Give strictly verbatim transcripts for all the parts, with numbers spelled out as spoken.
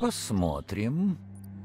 Посмотрим.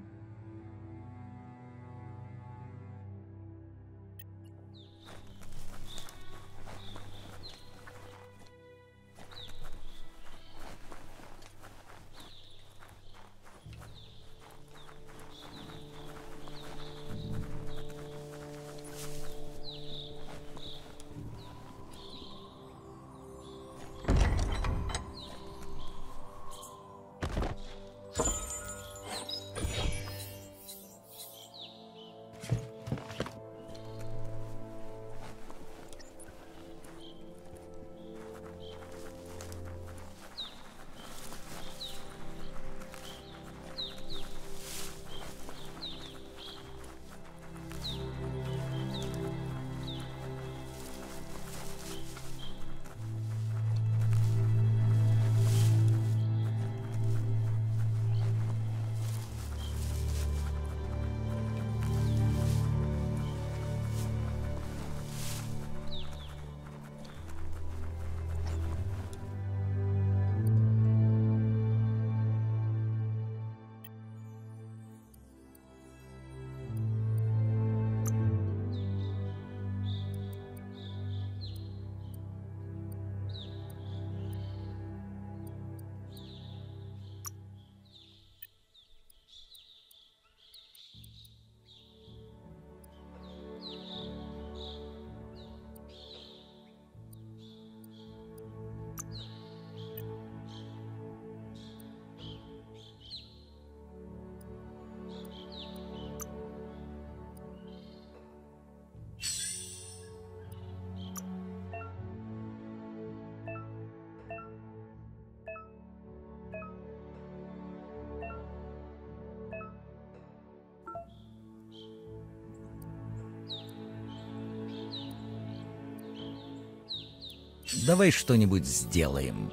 Давай что-нибудь сделаем.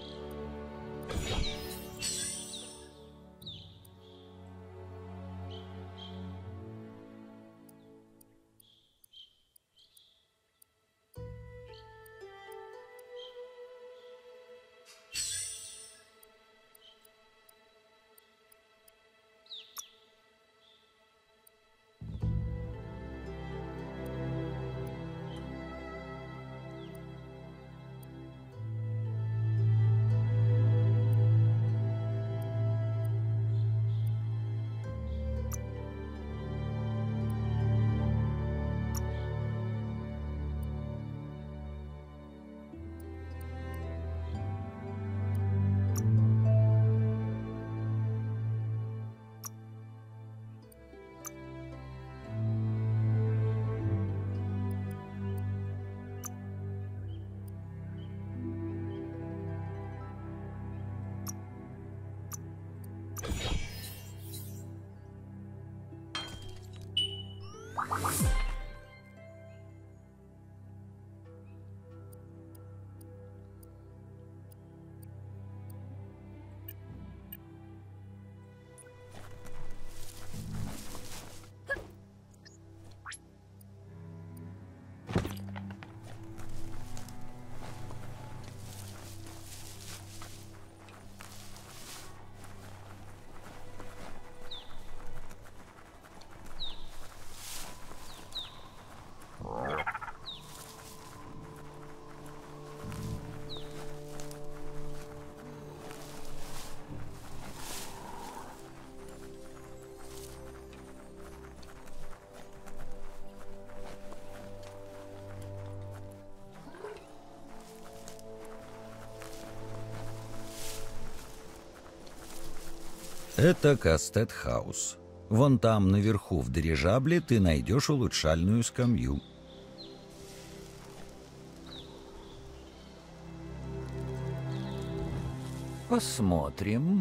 Это Кастет-хаус. Вон там, наверху, в дирижабле, ты найдешь улучшальную скамью. Посмотрим.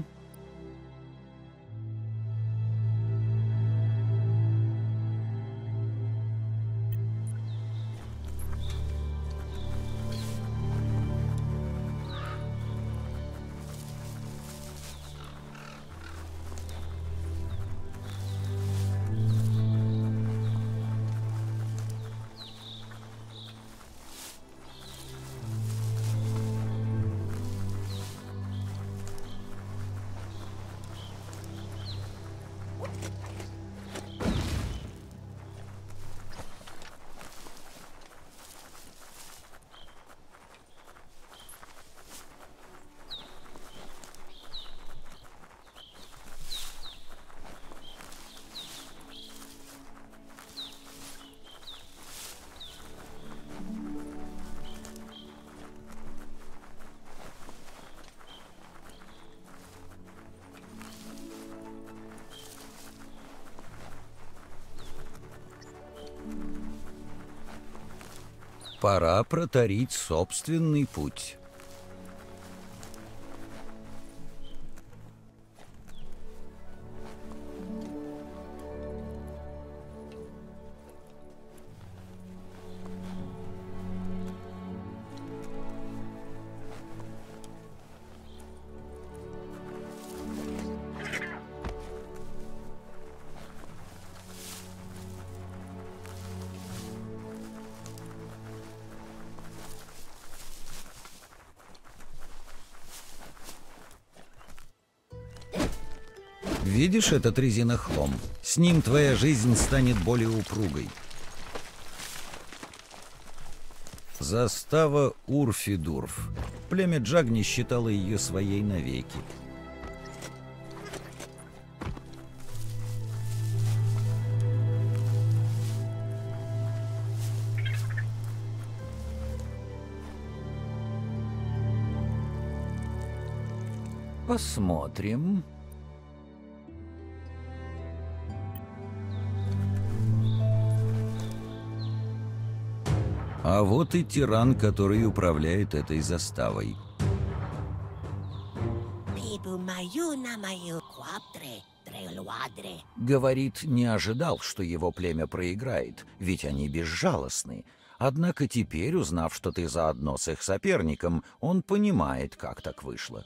Пора протарить собственный путь. Видишь этот резинохлом? С ним твоя жизнь станет более упругой. Застава Урфидурф. Племя Джагни считало ее своей навеки. Посмотрим. А вот и тиран, который управляет этой заставой. Говорит, не ожидал, что его племя проиграет, ведь они безжалостны. Однако теперь, узнав, что ты заодно с их соперником, он понимает, как так вышло.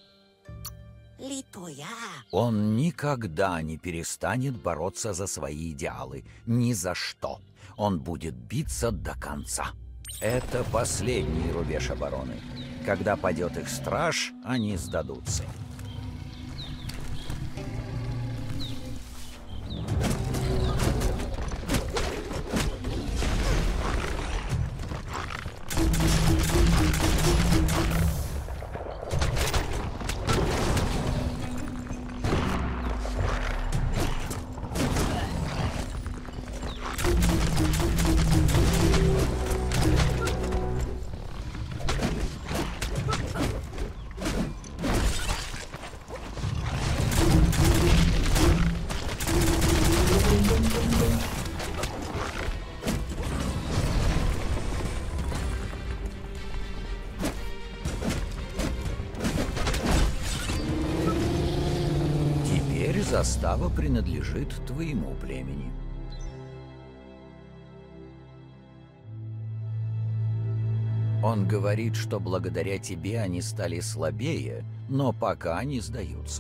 Он никогда не перестанет бороться за свои идеалы. Ни за что. Он будет биться до конца. Это последний рубеж обороны. Когда падет их страж, они сдадутся. Застава принадлежит твоему племени. Он говорит, что благодаря тебе они стали слабее, но пока не сдаются.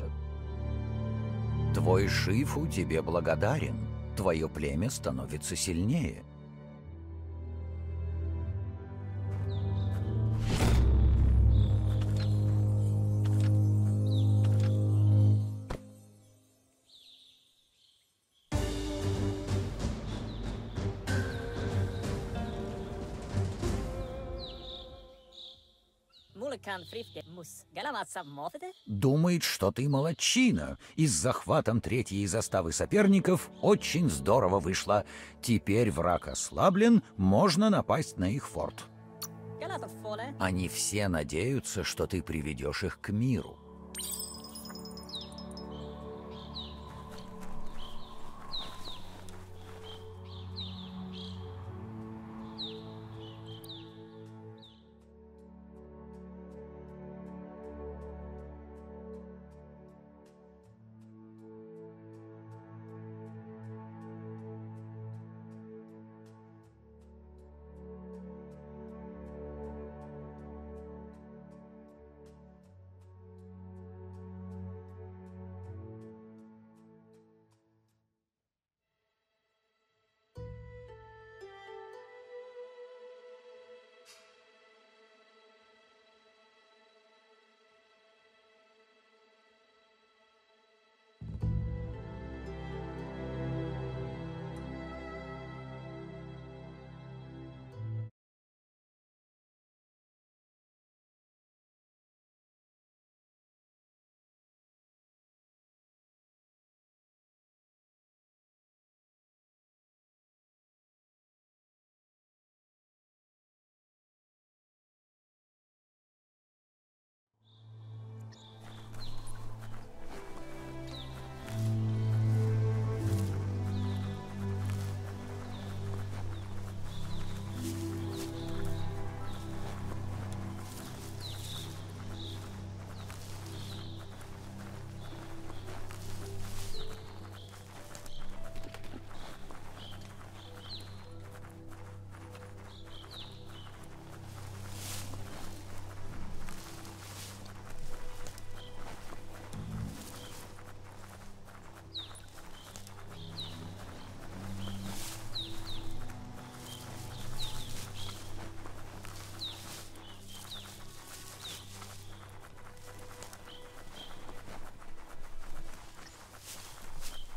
Твой Шифу тебе благодарен. Твое племя становится сильнее. Думает, что ты молодчина, и с захватом третьей заставы соперников очень здорово вышло. Теперь враг ослаблен, можно напасть на их форт. Они все надеются, что ты приведешь их к миру.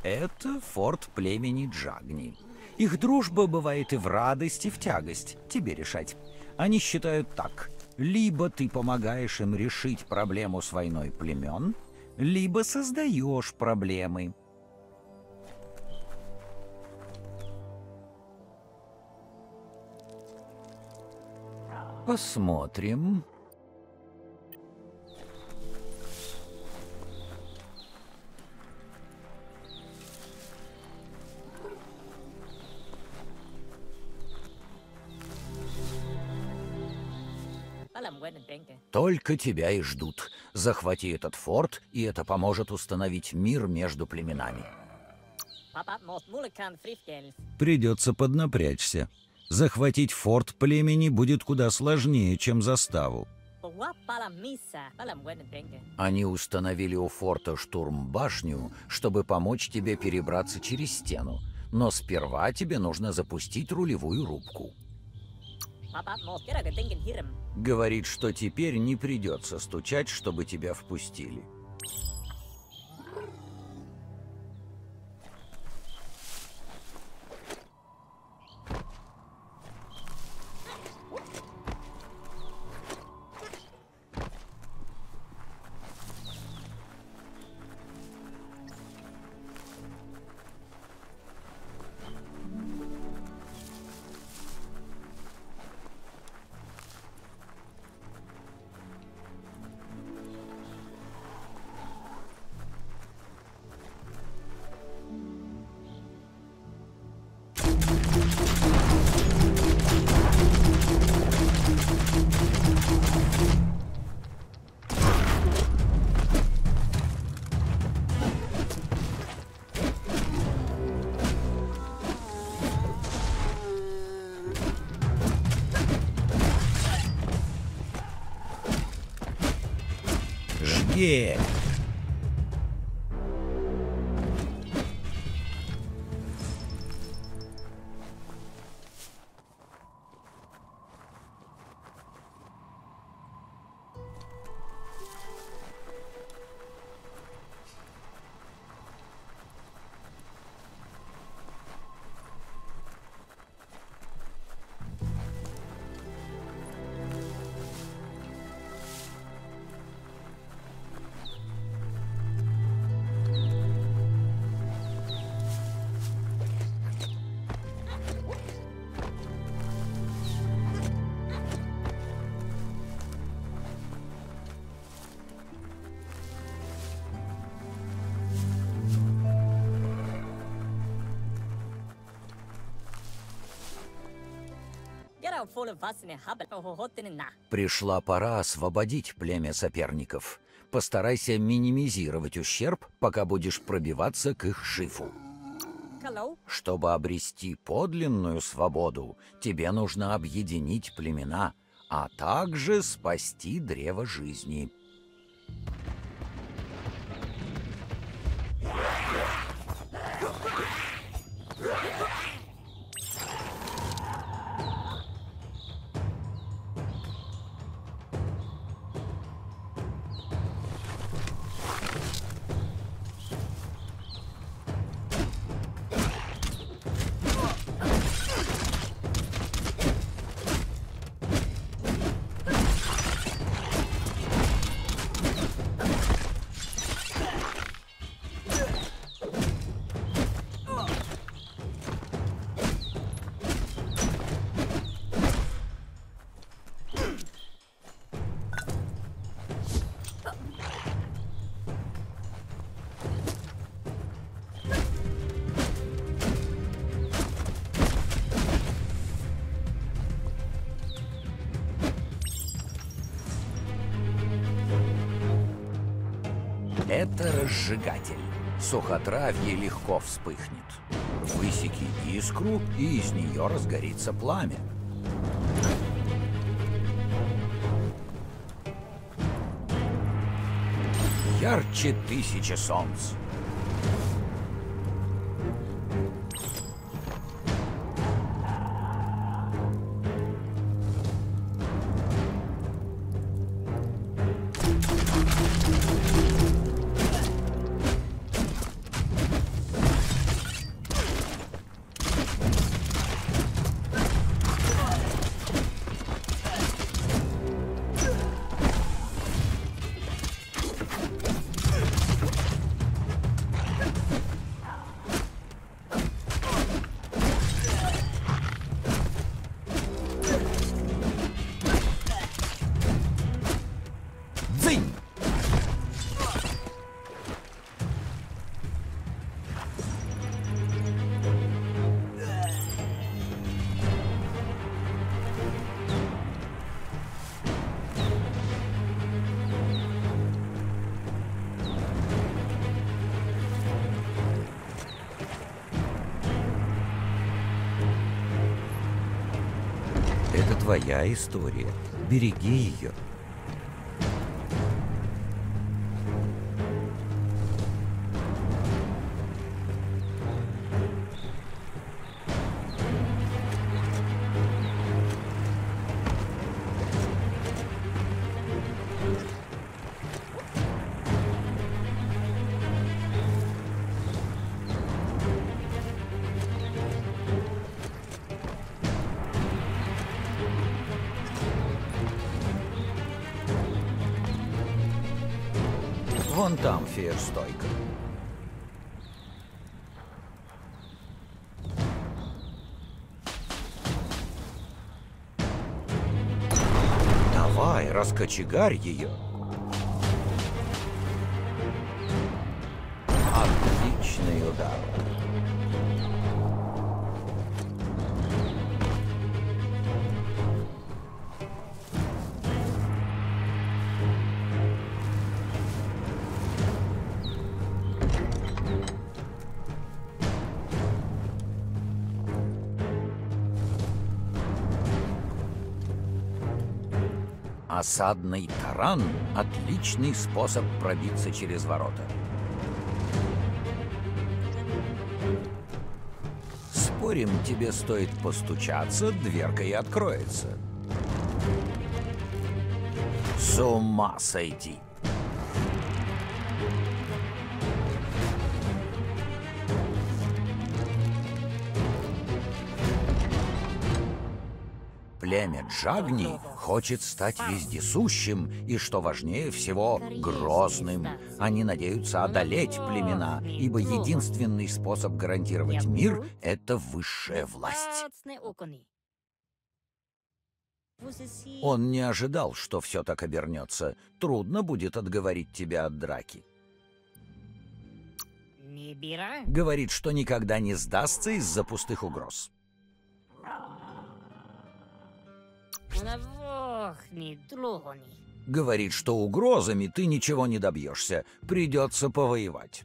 Это форт племени Джагни. Их дружба бывает и в радость, и в тягость. Тебе решать. Они считают так. Либо ты помогаешь им решить проблему с войной племен, либо создаешь проблемы. Посмотрим. Только тебя и ждут. Захвати этот форт, и это поможет установить мир между племенами. Придется поднапрячься. Захватить форт племени будет куда сложнее, чем заставу. Они установили у форта штурм-башню, чтобы помочь тебе перебраться через стену. Но сперва тебе нужно запустить рулевую рубку. Говорит, что теперь не придется стучать, чтобы тебя впустили. Жги! Пришла пора освободить племя соперников. Постарайся минимизировать ущерб, пока будешь пробиваться к их шифу. Чтобы обрести подлинную свободу, тебе нужно объединить племена, а также спасти древо жизни. Это разжигатель. Сухотравье легко вспыхнет. Высеки искру, и из нее разгорится пламя. Ярче тысячи солнц. твоя история. Береги ее. Вон там фейерстойка. Давай, раскочегарь ее. Отличный удар. Осадный таран — отличный способ пробиться через ворота. Спорим, тебе стоит постучаться, дверка и откроется. С ума сойти! Племя Джагни хочет стать вездесущим и, что важнее всего, грозным. Они надеются одолеть племена, ибо единственный способ гарантировать мир — это высшая власть. Он не ожидал, что все так обернется. Трудно будет отговорить тебя от драки. Говорит, что никогда не сдастся из-за пустых угроз. Говорит, что угрозами ты ничего не добьешься, придется повоевать.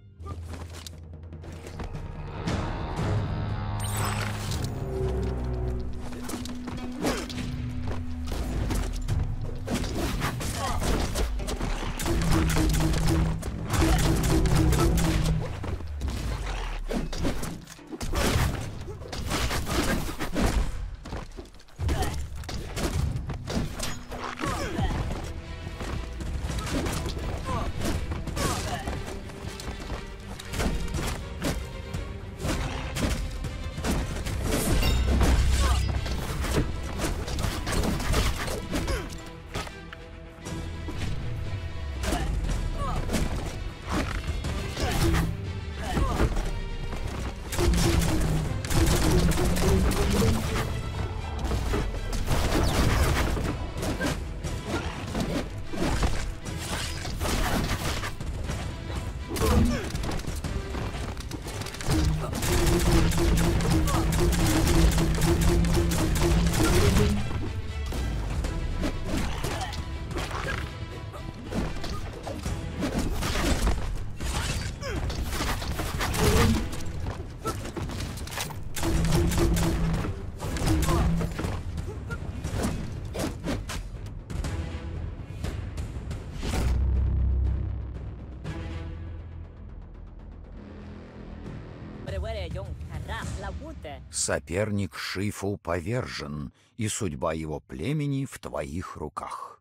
Соперник Шифу повержен, и судьба его племени в твоих руках.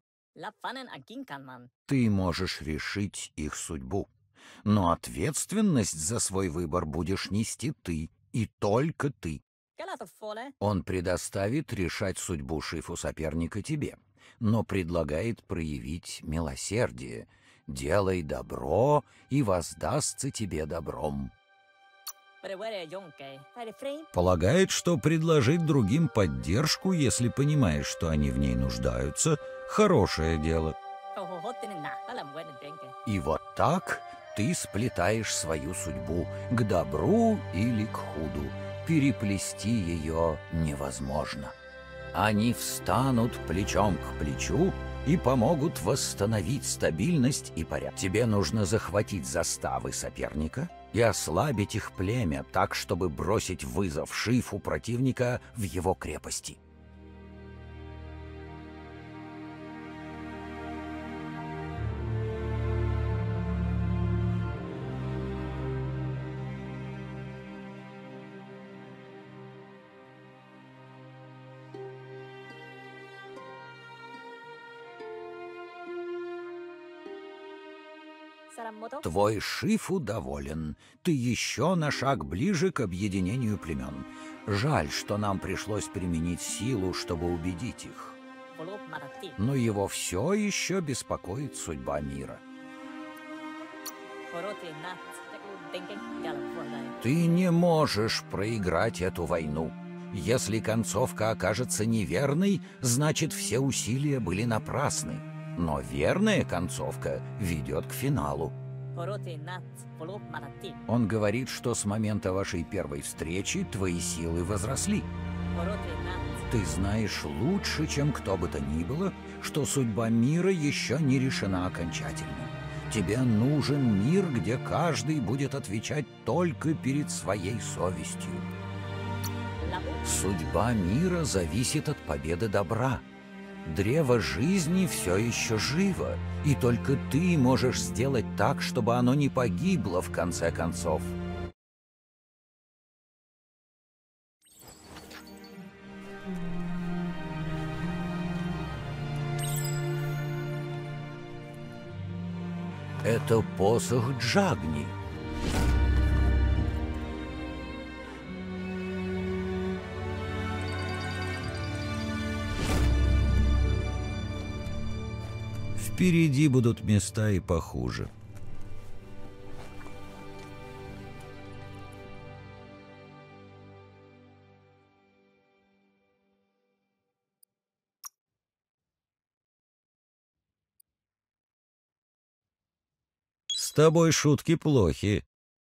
Ты можешь решить их судьбу, но ответственность за свой выбор будешь нести ты, и только ты. Он предоставит решать судьбу Шифу соперника тебе, но предлагает проявить милосердие. Делай добро, и воздастся тебе добром. Полагает, что предложить другим поддержку, если понимаешь, что они в ней нуждаются, хорошее дело. И вот так ты сплетаешь свою судьбу к добру или к худу. Переплести ее невозможно. Они встанут плечом к плечу и помогут восстановить стабильность и порядок. Тебе нужно захватить заставы соперника и ослабить их племя так, чтобы бросить вызов Шифу противника в его крепости. Твой Шифу доволен. Ты еще на шаг ближе к объединению племен. Жаль, что нам пришлось применить силу, чтобы убедить их. Но его все еще беспокоит судьба мира. Ты не можешь проиграть эту войну. Если концовка окажется неверной, значит, все усилия были напрасны. Но верная концовка ведет к финалу. Он говорит, что с момента вашей первой встречи твои силы возросли. Ты знаешь лучше, чем кто бы то ни было, что судьба мира еще не решена окончательно. Тебе нужен мир, где каждый будет отвечать только перед своей совестью. Судьба мира зависит от победы добра. Древо жизни все еще живо, и только ты можешь сделать так, чтобы оно не погибло в конце концов. Это посох Джагни. Впереди будут места и похуже. С тобой шутки плохи.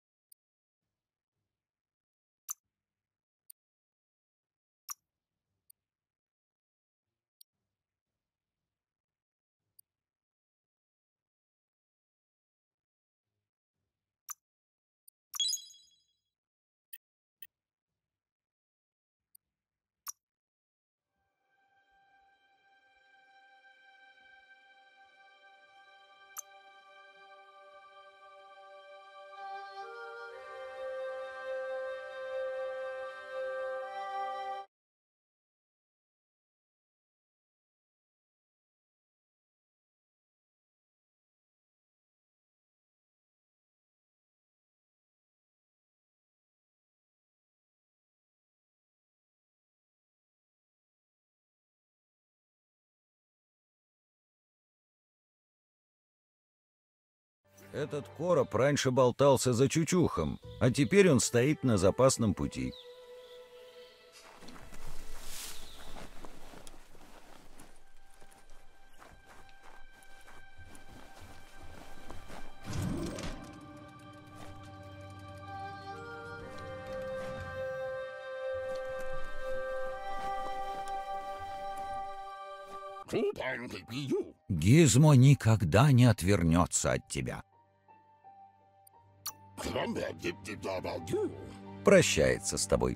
Этот короб раньше болтался за Чучухом, а теперь он стоит на запасном пути. Гизмо никогда не отвернется от тебя. Прощается с тобой.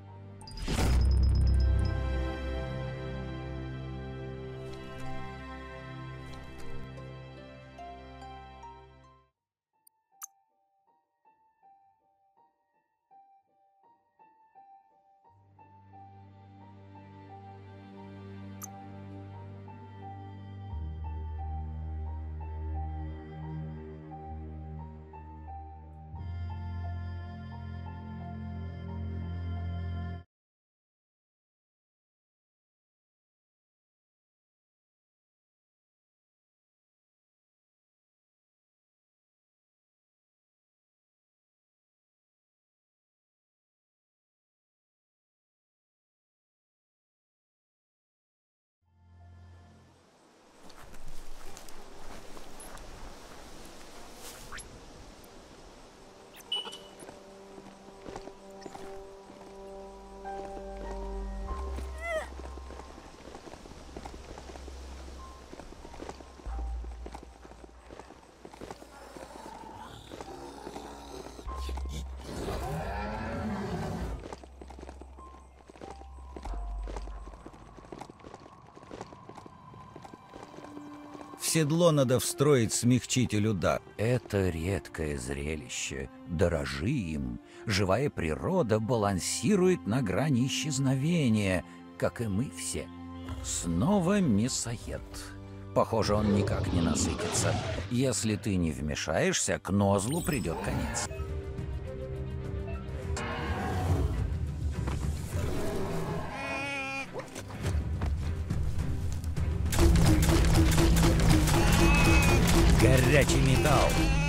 В седло надо встроить смягчитель удара. Это редкое зрелище. Дорожи им. Живая природа балансирует на грани исчезновения, как и мы все. Снова мясоед. Похоже, он никак не насытится. Если ты не вмешаешься, к Нозлу придет конец. Горячий металл.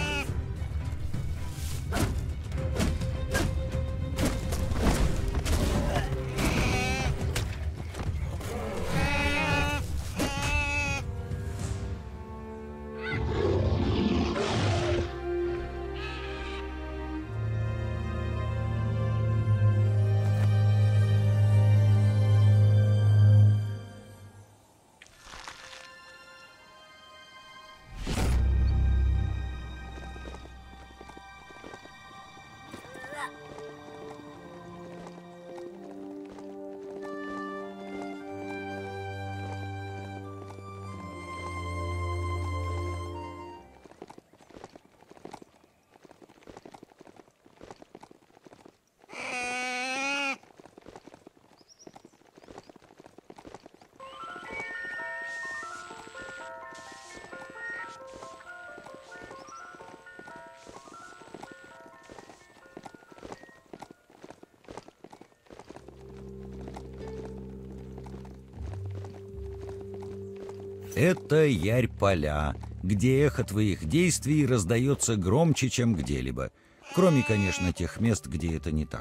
Это Ярь-Поля, где эхо твоих действий раздается громче, чем где-либо. Кроме, конечно, тех мест, где это не так.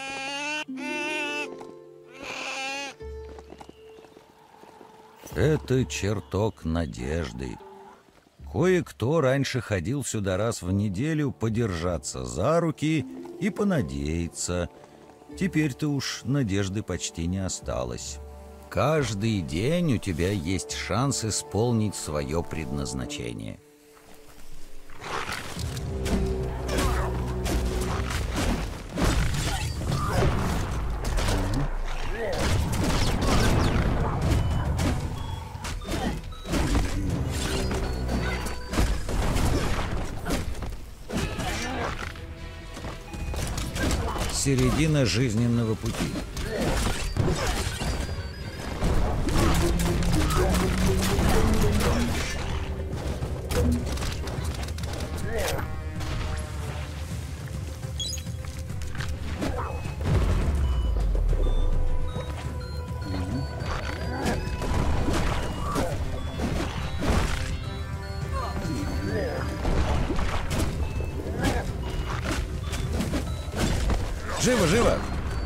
Это чертог надежды. Кое-кто раньше ходил сюда раз в неделю подержаться за руки и понадеяться. Теперь-то уж надежды почти не осталось. Каждый день у тебя есть шанс исполнить свое предназначение. Середина жизненного пути. Живо, живо!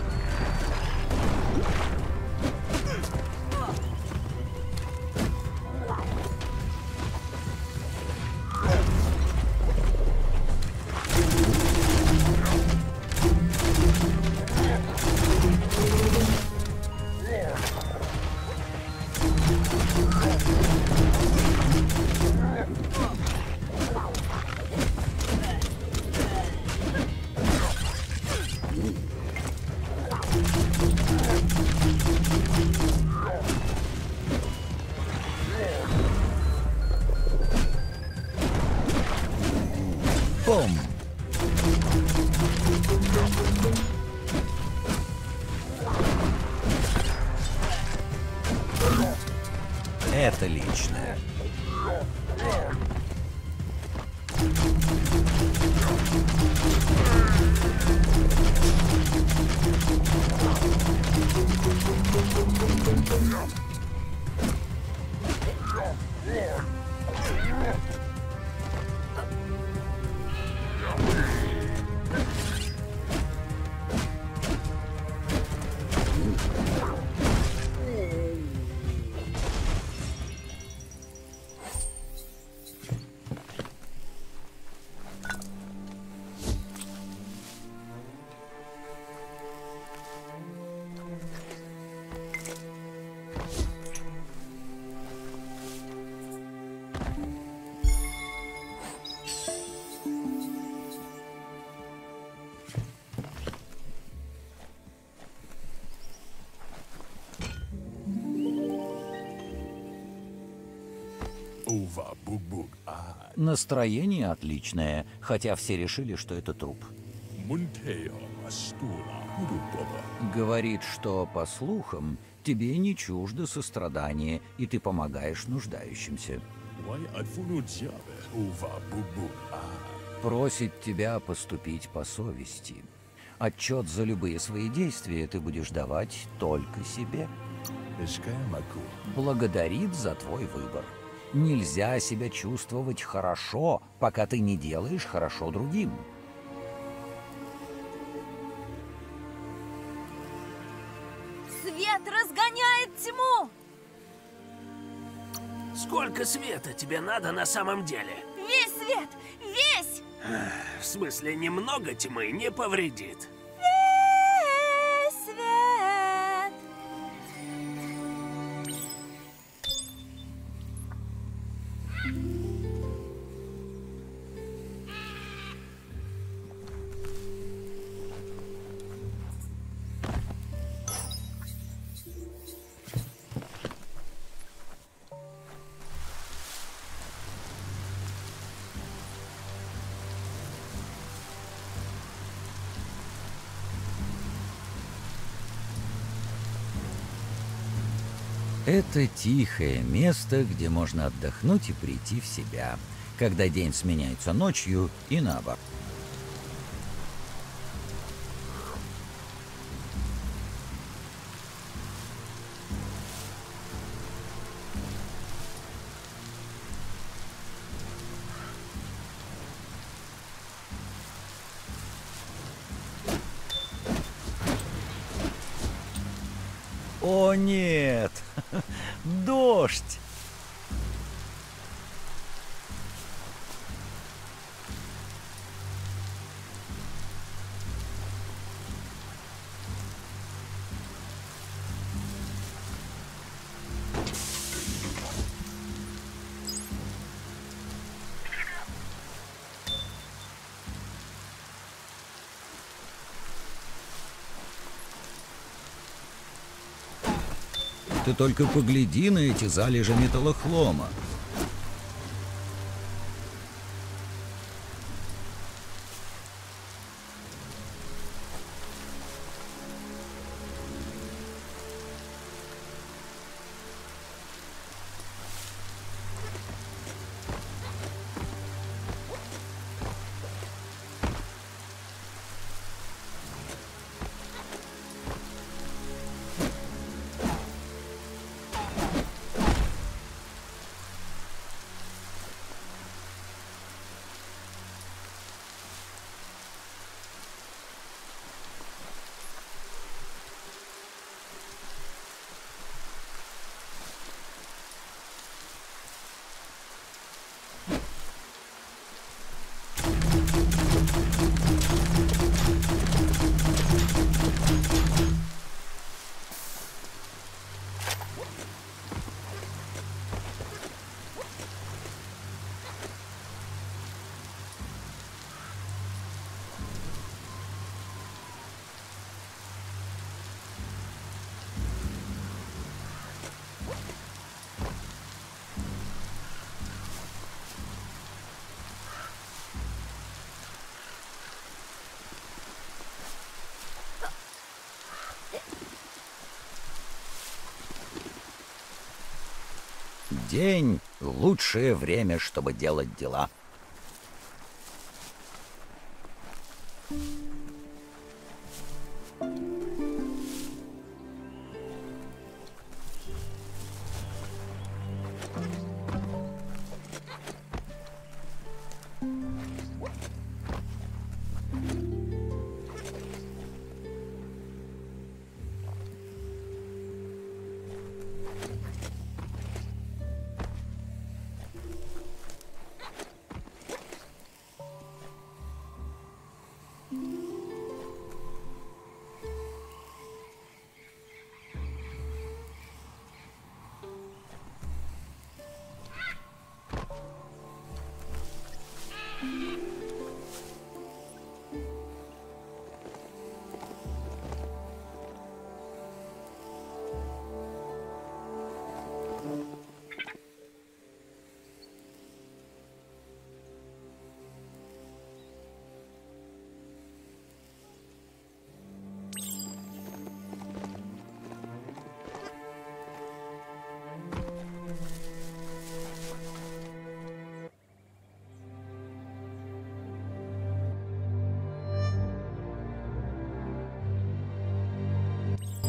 Бум! Это личное. Настроение отличное, хотя все решили, что это труп. Говорит, что, по слухам, Тебе не чуждо сострадание, и ты помогаешь нуждающимся. Просит тебя поступить по совести. Отчет за любые свои действия ты будешь давать только себе. Благодарит за твой выбор. Нельзя себя чувствовать хорошо, пока ты не делаешь хорошо другим. Свет разгоняет тьму! Сколько света тебе надо на самом деле? Весь свет! Весь! В смысле, немного тьмы не повредит. Весь свет! Это тихое место, где можно отдохнуть и прийти в себя, когда день сменяется ночью и наоборот. О нет! Дождь! Ты только погляди на эти залежи металлохлома. День — лучшее время, чтобы делать дела.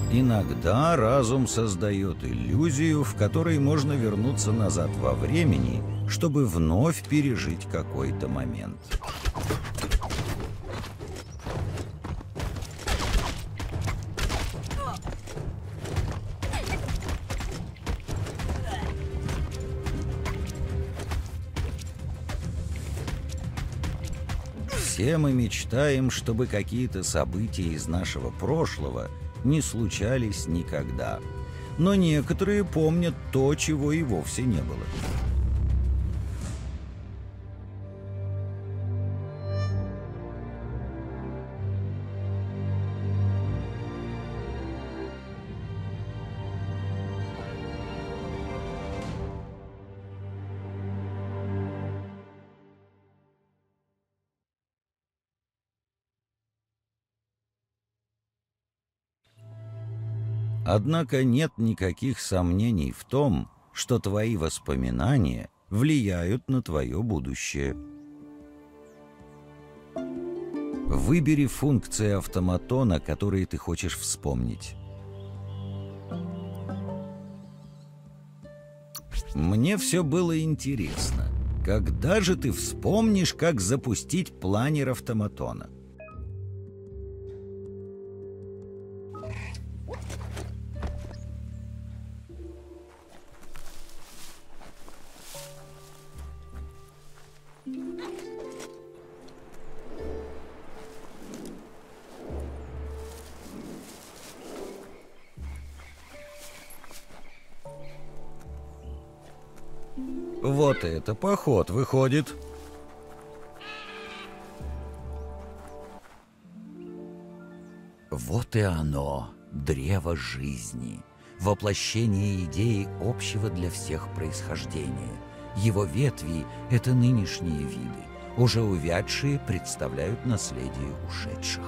Иногда разум создает иллюзию, в которой можно вернуться назад во времени, чтобы вновь пережить какой-то момент. Все мы мечтаем, чтобы какие-то события из нашего прошлого не случались никогда. Но некоторые помнят то, чего и вовсе не было. Однако нет никаких сомнений в том, что твои воспоминания влияют на твое будущее. Выбери функции автоматона, которые ты хочешь вспомнить. Мне все было интересно. Когда же ты вспомнишь, как запустить планер автоматона? Вот это поход выходит. Вот и оно, древо жизни, воплощение идеи общего для всех происхождения. Его ветви — это нынешние виды, уже увядшие представляют наследие ушедших.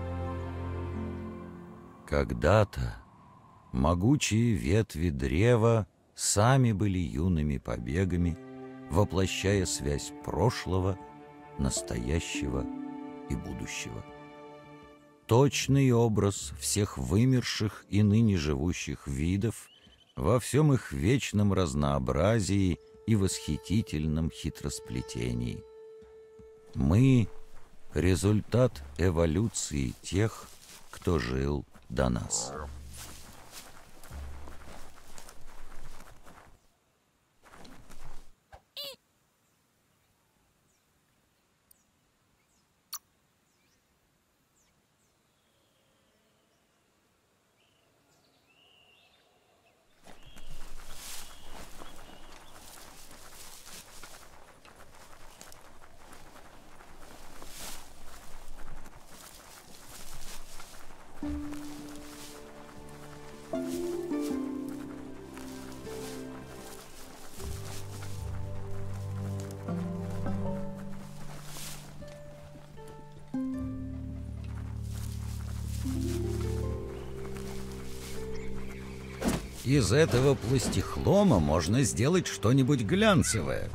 Когда-то могучие ветви древа сами были юными побегами, воплощая связь прошлого, настоящего и будущего. Точный образ всех вымерших и ныне живущих видов во всем их вечном разнообразии и восхитительном хитросплетении. Мы — результат эволюции тех, кто жил до нас. Из этого пластихлома можно сделать что-нибудь глянцевое.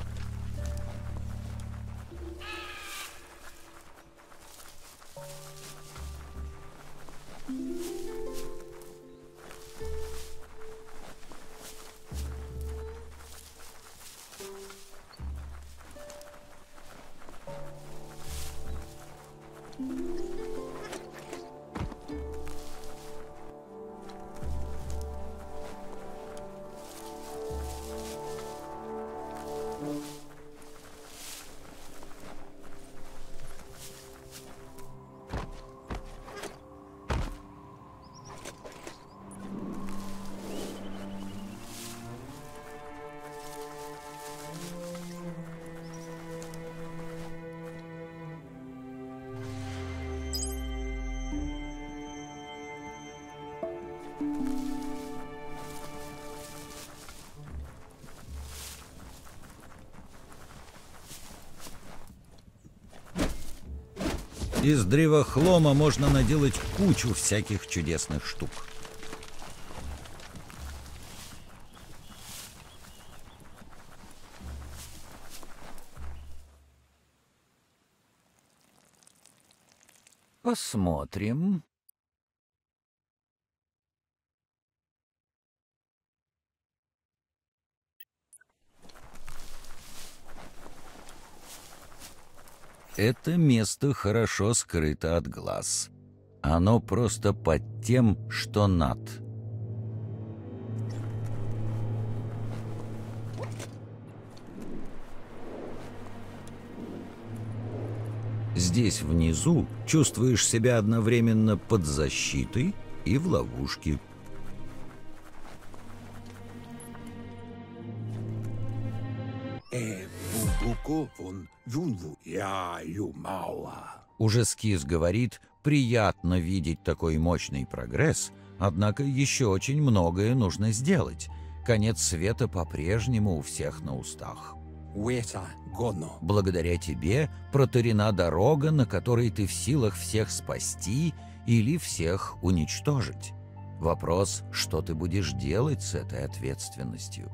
Из древохлома можно наделать кучу всяких чудесных штук. Посмотрим. Это место хорошо скрыто от глаз. Оно просто под тем, что над. Здесь внизу чувствуешь себя одновременно под защитой и в ловушке. Уже Скиз говорит, приятно видеть такой мощный прогресс, однако еще очень многое нужно сделать. Конец света по-прежнему у всех на устах. Благодаря тебе протарена дорога, на которой ты в силах всех спасти или всех уничтожить. Вопрос, что ты будешь делать с этой ответственностью?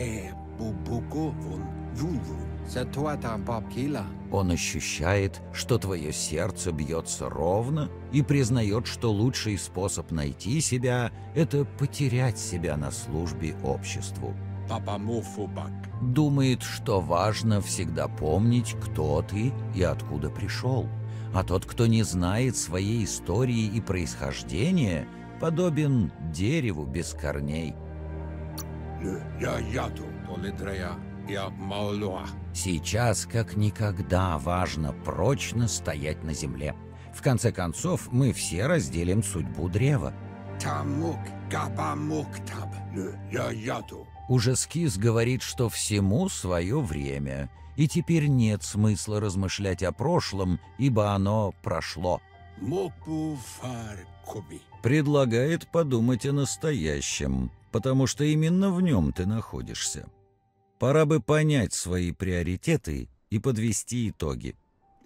Он ощущает, что твое сердце бьется ровно и признает, что лучший способ найти себя – это потерять себя на службе обществу. Думает, что важно всегда помнить, кто ты и откуда пришел. А тот, кто не знает своей истории и происхождения, подобен дереву без корней. Сейчас, как никогда, важно прочно стоять на земле. В конце концов, мы все разделим судьбу древа. Уже Скиз говорит, что всему свое время, и теперь нет смысла размышлять о прошлом, ибо оно прошло. Предлагает подумать о настоящем, потому что именно в нем ты находишься. Пора бы понять свои приоритеты и подвести итоги.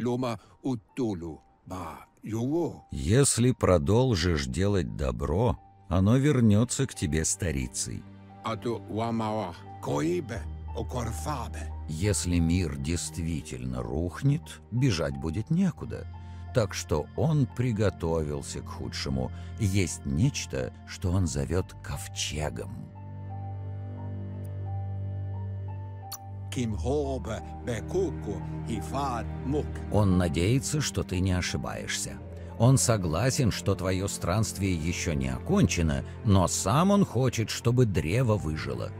Если продолжишь делать добро, оно вернется к тебе старицей. Если мир действительно рухнет, бежать будет некуда. Так что он приготовился к худшему. Есть нечто, что он зовет ковчегом. Он надеется, что ты не ошибаешься. Он согласен, что твое странствие еще не окончено, но сам он хочет, чтобы древо выжило.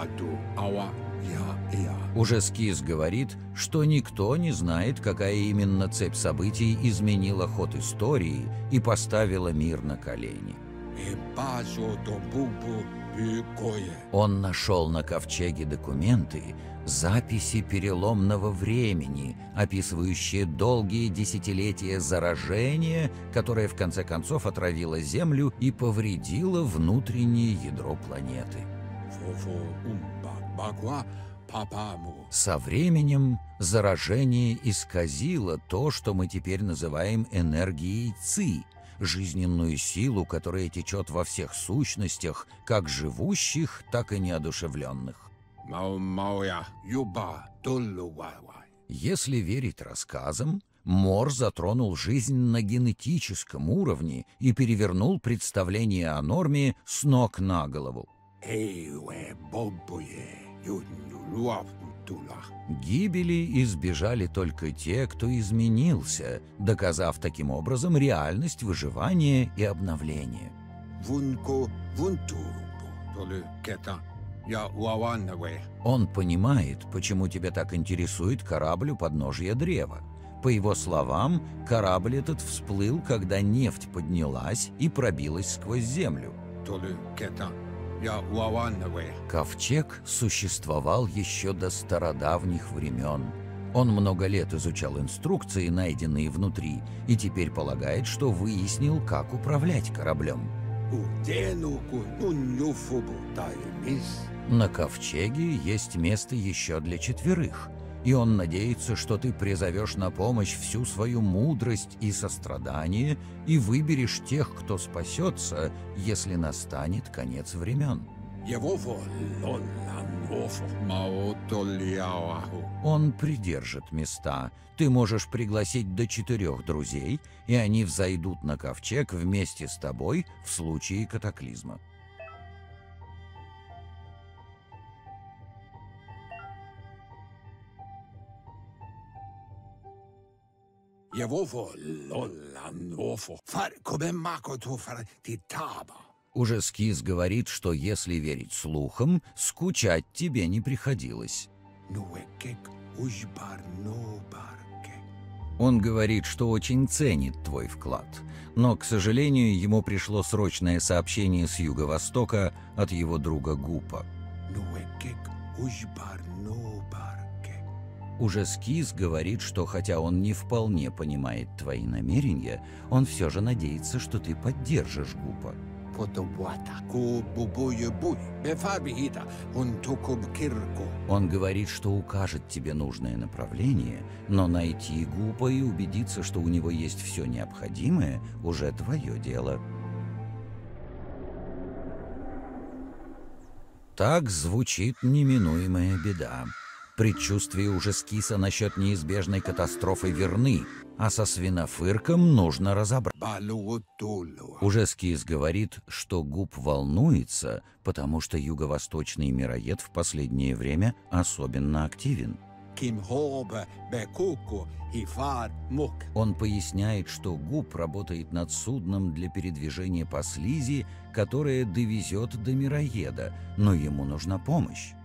Уже Скиз говорит, что никто не знает, какая именно цепь событий изменила ход истории и поставила мир на колени. Он нашел на ковчеге документы, записи переломного времени, описывающие долгие десятилетия заражения, которое в конце концов отравило Землю и повредило внутреннее ядро планеты. Со временем заражение исказило то, что мы теперь называем энергией Ци, жизненную силу, которая течет во всех сущностях, как живущих, так и неодушевленных. Если верить рассказам, Мор затронул жизнь на генетическом уровне и перевернул представление о норме с ног на голову. Гибели избежали только те, кто изменился, доказав таким образом реальность выживания и обновления. Он понимает, почему тебя так интересует корабль у подножия древа. По его словам, корабль этот всплыл, когда нефть поднялась и пробилась сквозь землю. Ковчег существовал еще до стародавних времен. Он много лет изучал инструкции, найденные внутри, и теперь полагает, что выяснил, как управлять кораблем. На ковчеге есть место еще для четверых, и он надеется, что ты призовешь на помощь всю свою мудрость и сострадание и выберешь тех, кто спасется, если настанет конец времен. Он придержит места. Ты можешь пригласить до четырех друзей, и они взойдут на ковчег вместе с тобой в случае катаклизма. Его вололан офо. Фар кобемако туфар титаба. Уже Скис говорит, что если верить слухам, скучать тебе не приходилось. Нуэкек ужбар нобарке. Он говорит, что очень ценит твой вклад, но, к сожалению, ему пришло срочное сообщение с юго-востока от его друга Гупа. Нуэкек ужбар нобарке. Уже Скис говорит, что хотя он не вполне понимает твои намерения, он все же надеется, что ты поддержишь Гупа. Потовата. Ку бубуе буй. Бефарбихита. Он тукуб кирку. Он говорит, что укажет тебе нужное направление, но найти Гупа и убедиться, что у него есть все необходимое, уже твое дело. Так звучит неминуемая беда. Предчувствия уже Скиса насчет неизбежной катастрофы верны, а со свинофырком нужно разобраться. Балуотулу. Уже Скис говорит, что Гуп волнуется, потому что юго-восточный мироед в последнее время особенно активен. Ким хобе бекуку и фар мук. Он поясняет, что Гуп работает над судном для передвижения по слизи, которое довезет до мироеда, но ему нужна помощь.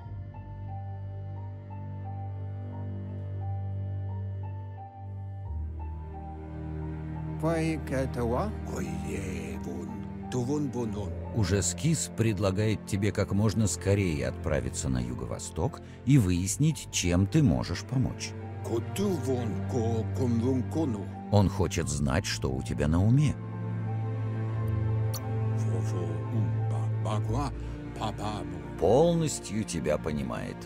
Пайкетава. Койевун. Тувун бунун. Уже Скис предлагает тебе как можно скорее отправиться на юго-восток и выяснить, чем ты можешь помочь. Кутувун ко кумвун кону. Он хочет знать, что у тебя на уме. Фофо умба багва папабу. Полностью тебя понимает.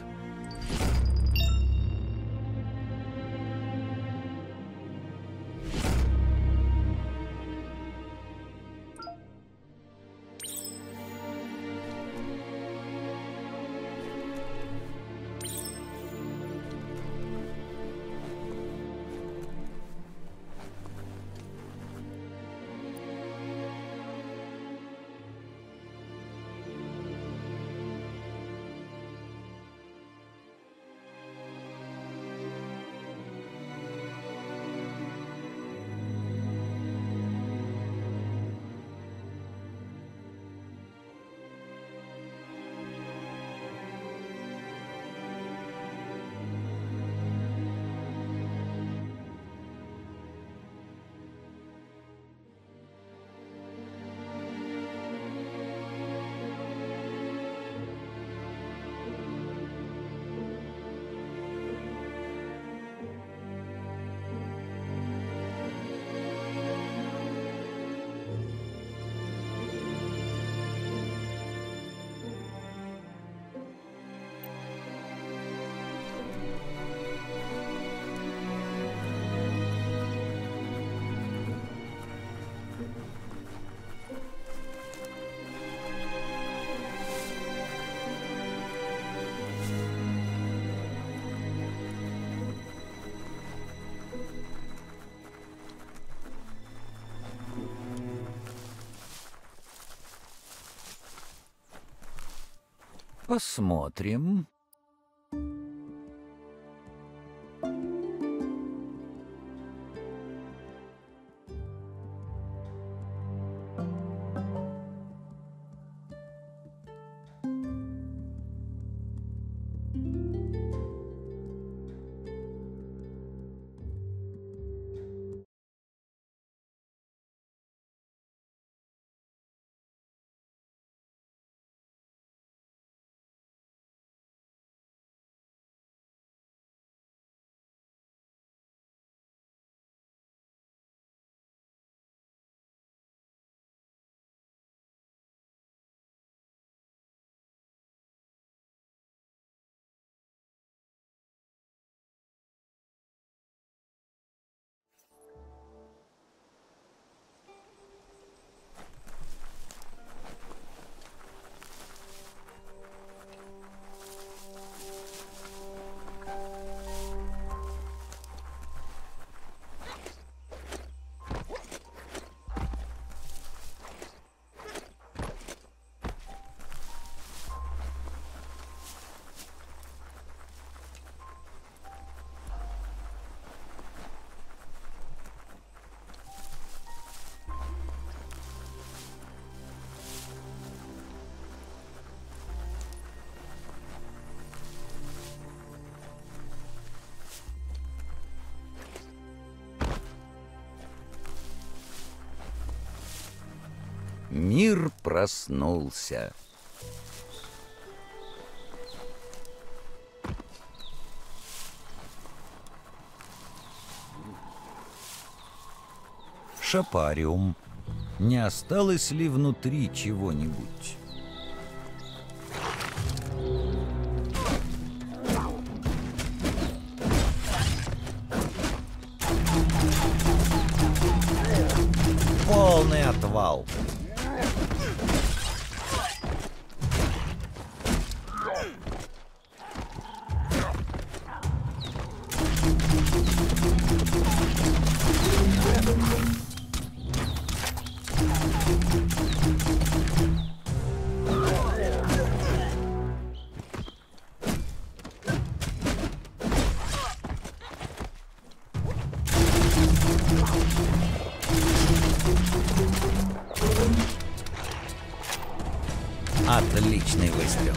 Посмотрим. Мир проснулся. Шапариум. Не осталось ли внутри чего-нибудь? Полный отвал. Отличный выстрел.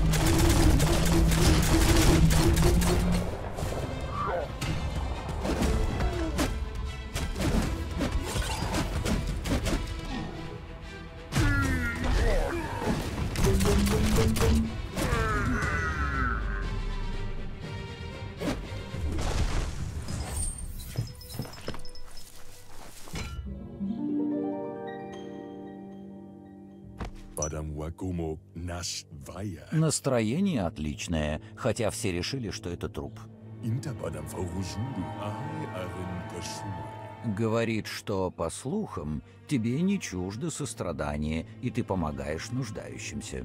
Настроение отличное, хотя все решили, что это труп. Говорит, что, по слухам, тебе не чуждо сострадание, и ты помогаешь нуждающимся.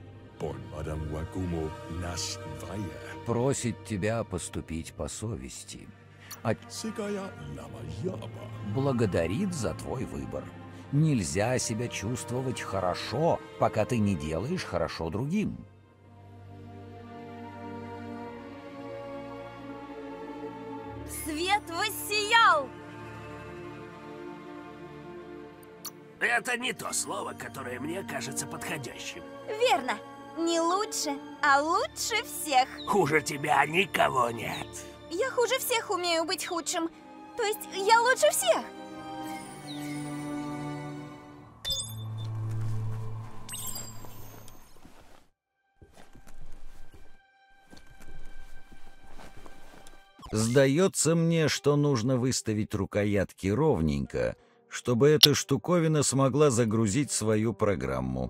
Просит тебя поступить по совести. А... Благодарит за твой выбор. Нельзя себя чувствовать хорошо, пока ты не делаешь хорошо другим. Свет воссиял! Это не то слово, которое мне кажется подходящим. Верно. Не лучше, а лучше всех. Хуже тебя никого нет. Я хуже всех умею быть худшим. То есть я лучше всех. Сдается мне, что нужно выставить рукоятки ровненько, чтобы эта штуковина смогла загрузить свою программу.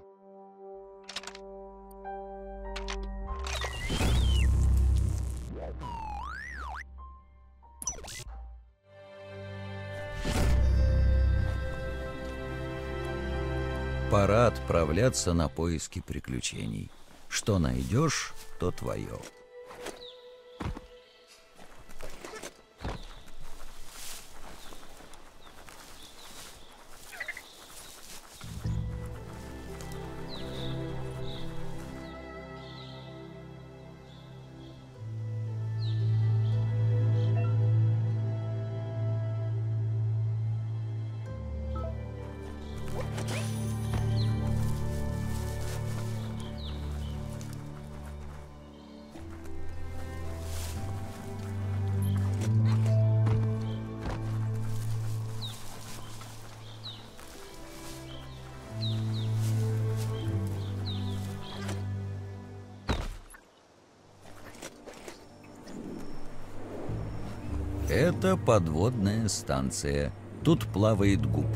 Пора отправляться на поиски приключений. Что найдешь, то твое. Это подводная станция. Тут плавает губ.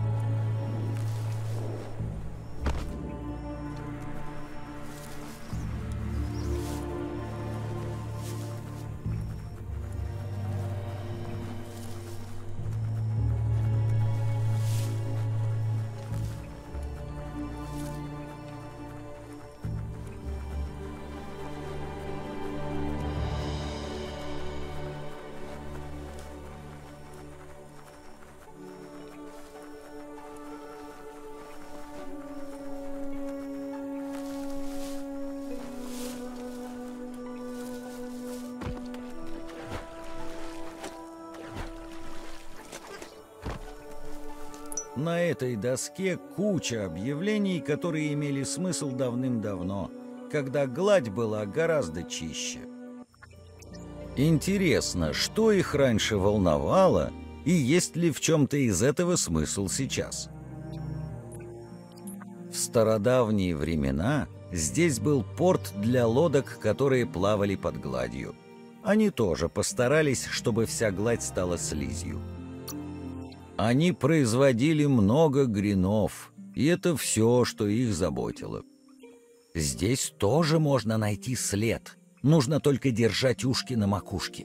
На этой доске куча объявлений, которые имели смысл давным-давно, когда гладь была гораздо чище. Интересно, что их раньше волновало, и есть ли в чем-то из этого смысл сейчас? стародавние времена здесь был порт для лодок, которые плавали под гладью. Они тоже постарались, чтобы вся гладь стала слизью. Они производили много гренов, и это все, что их заботило. Здесь тоже можно найти след. Нужно только держать ушки на макушке.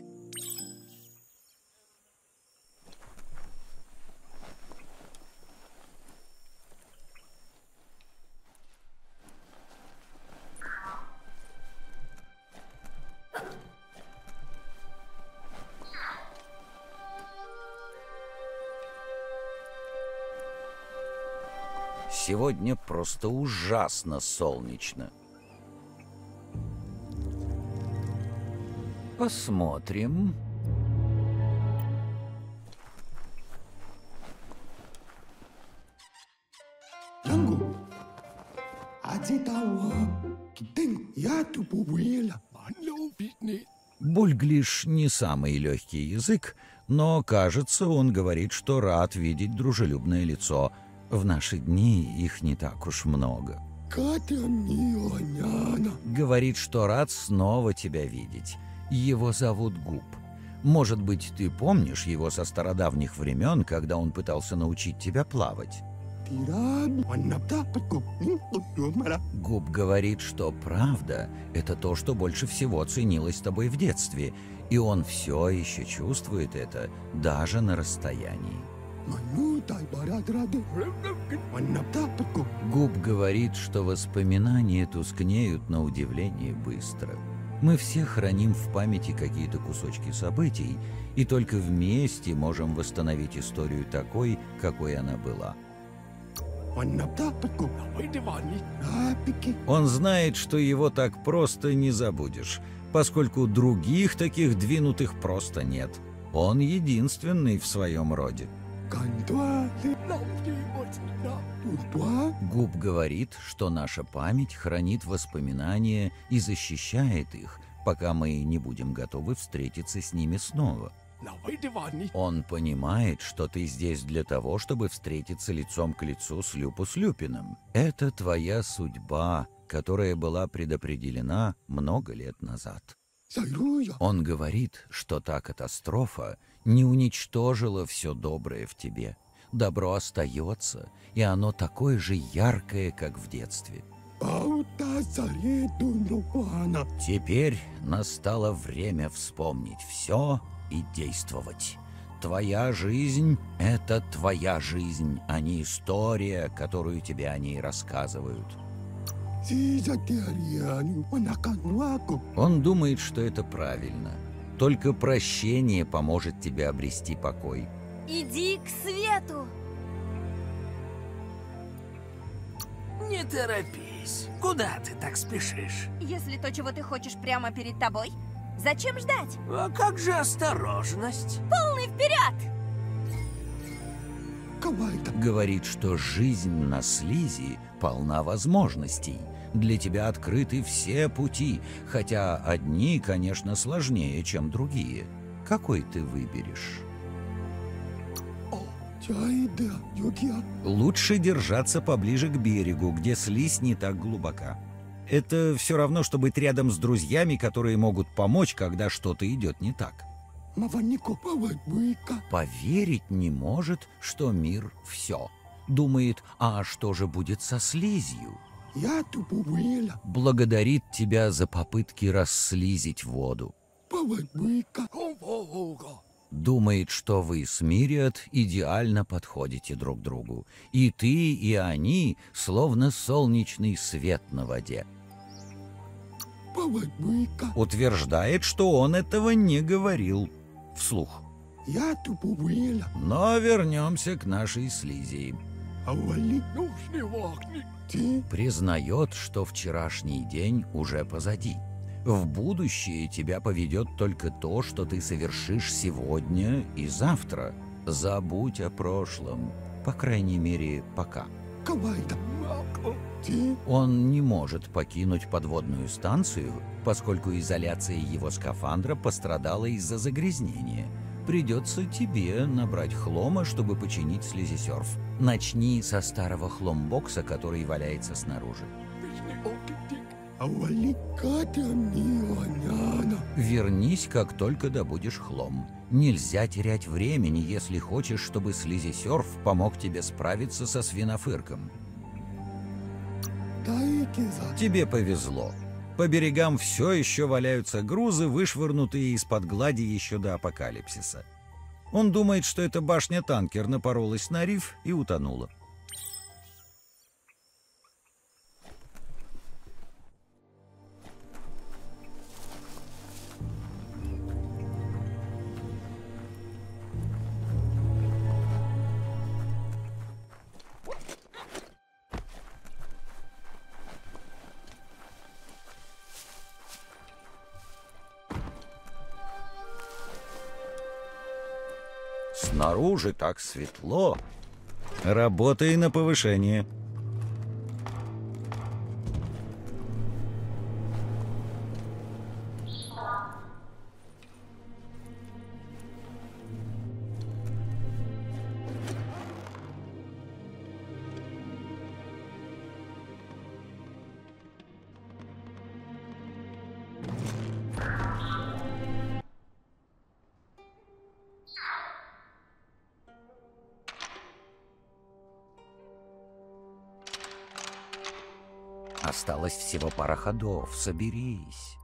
Сегодня просто ужасно солнечно. Посмотрим. Янгу, адитаwa, китен, я тупуэла, манло битни. Бульглиш не самый легкий язык, но, кажется, он говорит, что рад видеть дружелюбное лицо. В наши дни их не так уж много. Говорит, что рад снова тебя видеть. Его зовут Губ. Может быть, ты помнишь его со стародавних времен, когда он пытался научить тебя плавать? Губ говорит, что правда — это то, что больше всего ценилось тобой в детстве, и он все еще чувствует это даже на расстоянии. Губ говорит, что воспоминания тускнеют на удивление быстро. Мы все храним в памяти какие-то кусочки событий, и только вместе можем восстановить историю такой, какой она была. Он знает, что его так просто не забудешь, поскольку других таких двинутых просто нет. Он единственный в своем роде. Губ говорит, что наша память хранит воспоминания и защищает их, пока мы не будем готовы встретиться с ними снова. Он понимает, что ты здесь для того, чтобы встретиться лицом к лицу с Люпус Люпином. Это твоя судьба, которая была предопределена много лет назад. Он говорит, что та катастрофа не уничтожила все доброе в тебе. Добро остается, и оно такое же яркое, как в детстве. Теперь настало время вспомнить все и действовать. Твоя жизнь — это твоя жизнь, а не история, которую тебе о ней рассказывают. Он думает, что это правильно. Только прощение поможет тебе обрести покой. Иди к свету! Не торопись. Куда ты так спешишь? Если то, чего ты хочешь, прямо перед тобой, зачем ждать? А как же осторожность? Полный вперед! Говорит, что жизнь на слизи полна возможностей. Для тебя открыты все пути, хотя одни, конечно, сложнее, чем другие. Какой ты выберешь? Лучше держаться поближе к берегу, где слизь не так глубока. Это все равно, что быть рядом с друзьями, которые могут помочь, когда что-то идет не так. Поверить не может, что мир все. Думает, а что же будет со слизью? Благодарит тебя за попытки расслизить воду. Думает, что вы с Мириад идеально подходите друг другу. И ты, и они словно солнечный свет на воде. Утверждает, что он этого не говорил вслух. Но вернемся к нашей слизи. Признает, что вчерашний день уже позади. В будущее тебя поведет только то, что ты совершишь сегодня и завтра. Забудь о прошлом, по крайней мере, пока. Он не может покинуть подводную станцию, поскольку изоляция его скафандра пострадала из-за загрязнения. Придется тебе набрать хлома, чтобы починить слизисерф. Начни со старого хломбокса, который валяется снаружи. Вернись, как только добудешь хлом. Нельзя терять времени, если хочешь, чтобы слизисерф помог тебе справиться со свинофырком. Тебе повезло. По берегам все еще валяются грузы, вышвырнутые из-под глади еще до апокалипсиса. Он думает, что эта башня-танкер напоролась на риф и утонула. Снаружи так светло. Работай на повышение. Осталось всего пара ходов. Соберись.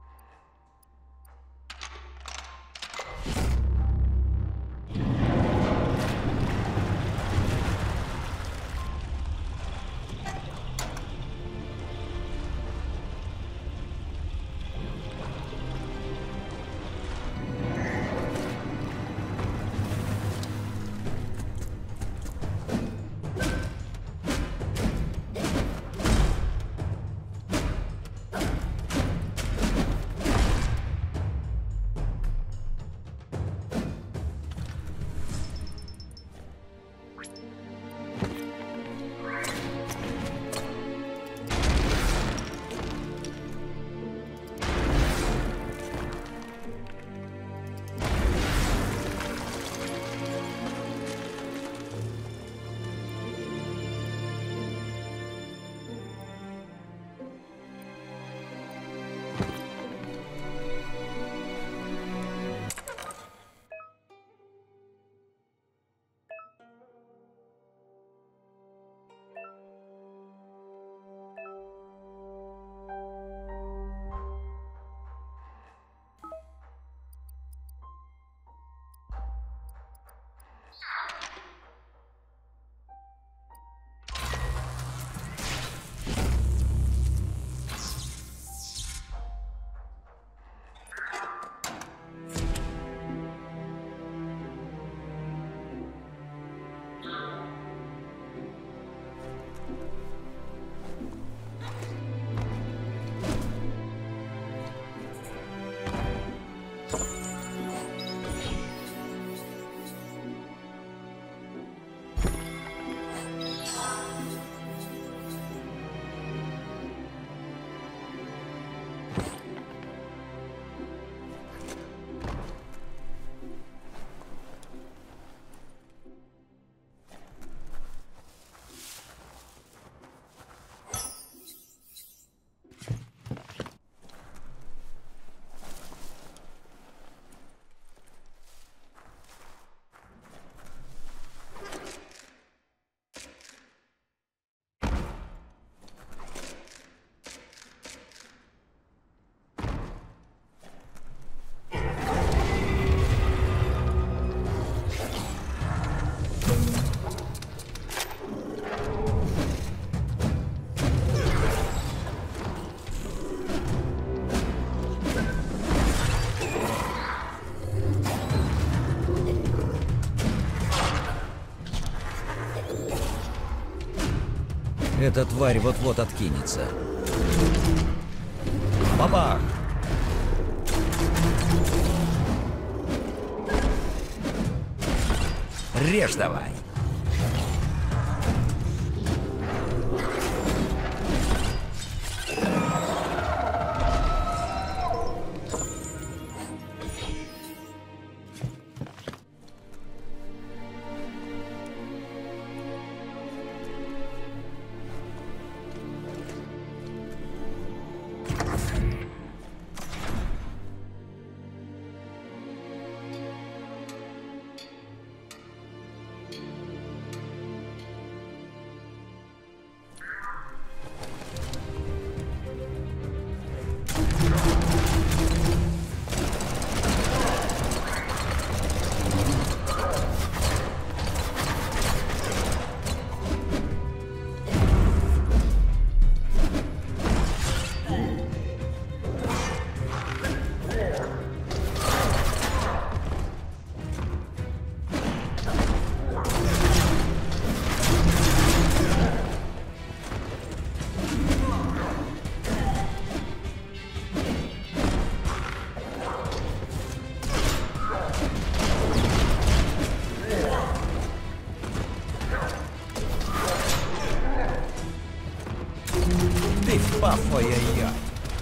Эта тварь вот-вот откинется. Бабах! Режь давай! Аф, ой-ой-ой.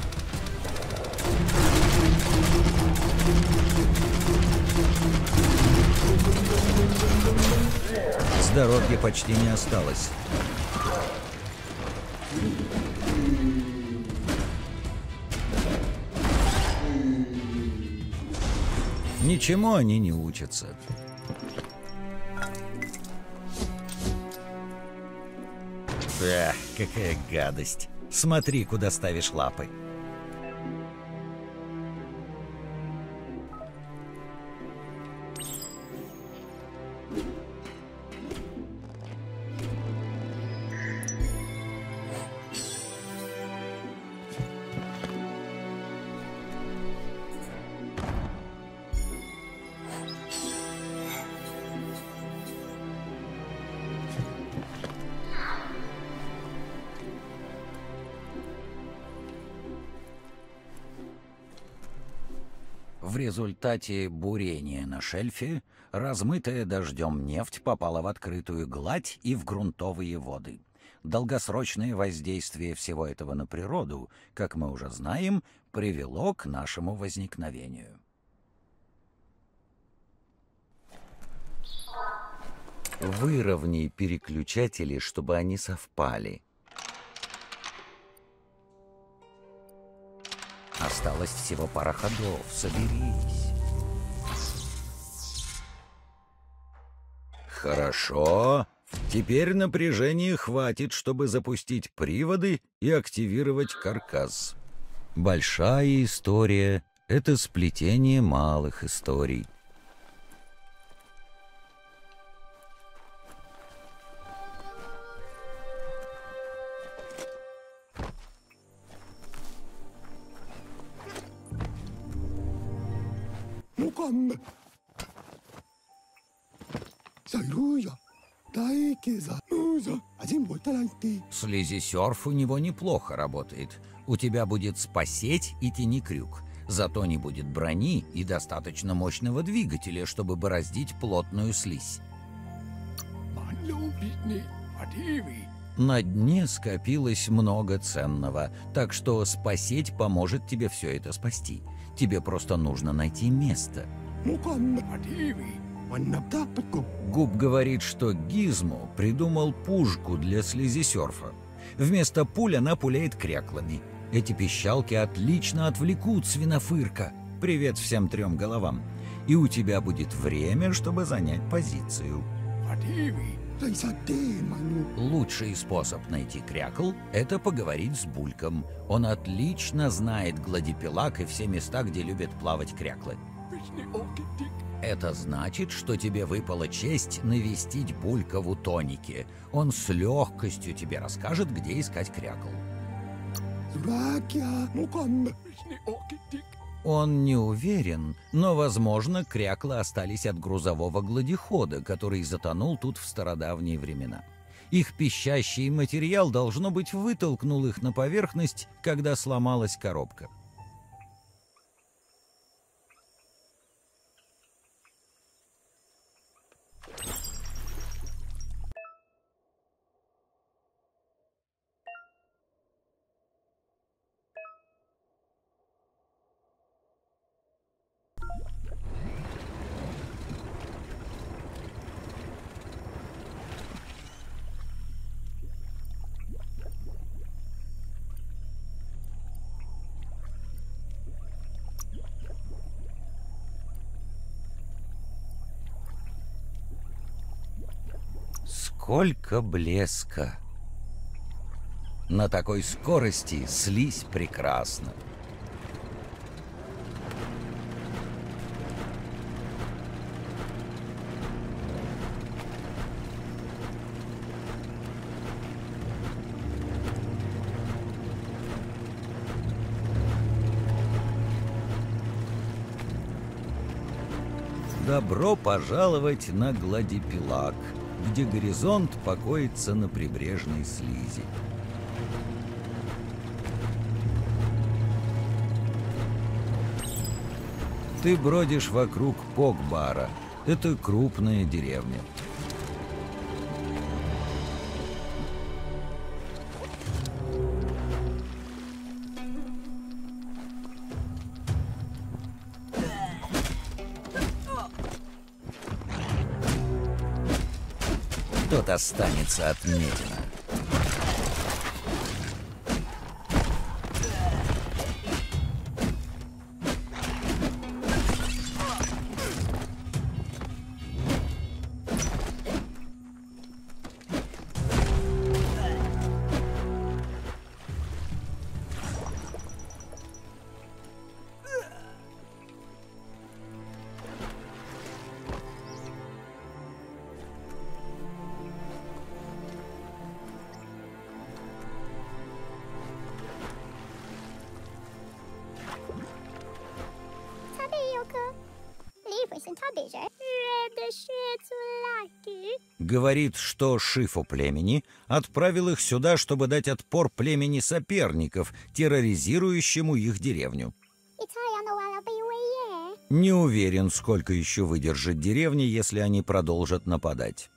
Здоровья почти не осталось. Ничему они не учатся. Эх, какая гадость. Смотри, куда ставишь лапы. В результате бурения на шельфе размытая дождем нефть попала в открытую гладь и в грунтовые воды. Долгосрочное воздействие всего этого на природу, как мы уже знаем, привело к нашему возникновению. Выровняй переключатели, чтобы они совпали. Осталось всего пара ходов. Соберись. Хорошо. Теперь напряжения хватит, чтобы запустить приводы и активировать каркас. Большая история — это сплетение малых историй. Слизисерф у него неплохо работает. У тебя будет спасеть и тяни крюк. Зато не будет брони и достаточно мощного двигателя, чтобы бороздить плотную слизь. На дне скопилось много ценного, так что спасеть поможет тебе все это спасти. Тебе просто нужно найти место. Губ говорит, что Гизмо придумал пушку для слизисерфа. Вместо пуль она пуляет кряклами. Эти пищалки отлично отвлекут свинофырка. Привет всем трем головам. И у тебя будет время, чтобы занять позицию. Лучший способ найти крякл — это поговорить с Бульком. Он отлично знает гладипелак и все места, где любят плавать кряклы. Это значит, что тебе выпала честь навестить Булька в Утонике. Он с легкостью тебе расскажет, где искать крякл. Он не уверен, но, возможно, кряклы остались от грузового гладихода, который затонул тут в стародавние времена. Их пищащий материал, должно быть, вытолкнул их на поверхность, когда сломалась коробка. Сколько блеска! На такой скорости слизь прекрасна. Добро пожаловать на Гладипелак, где горизонт покоится на прибрежной слизи. Ты бродишь вокруг Покбара. Это крупная деревня. тот останется от Медина. Говорит, что шифу племени отправил их сюда, чтобы дать отпор племени соперников, терроризирующему их деревню. Не уверен, сколько еще выдержит деревня, если они продолжат нападать.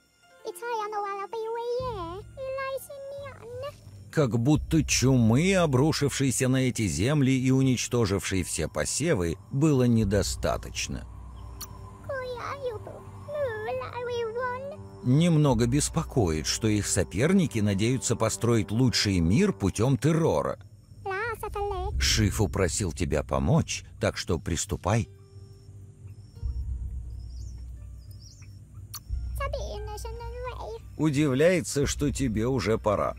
Как будто чумы, обрушившейся на эти земли и уничтожившей все посевы, было недостаточно. Немного беспокоит, что их соперники надеются построить лучший мир путем террора. Шифу просил тебя помочь, так что приступай. Удивляется, что тебе уже пора.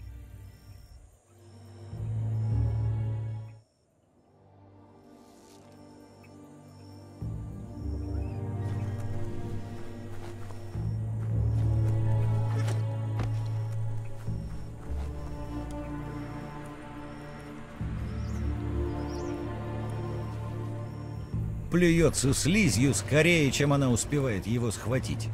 Плюется слизью скорее, чем она успевает его схватить.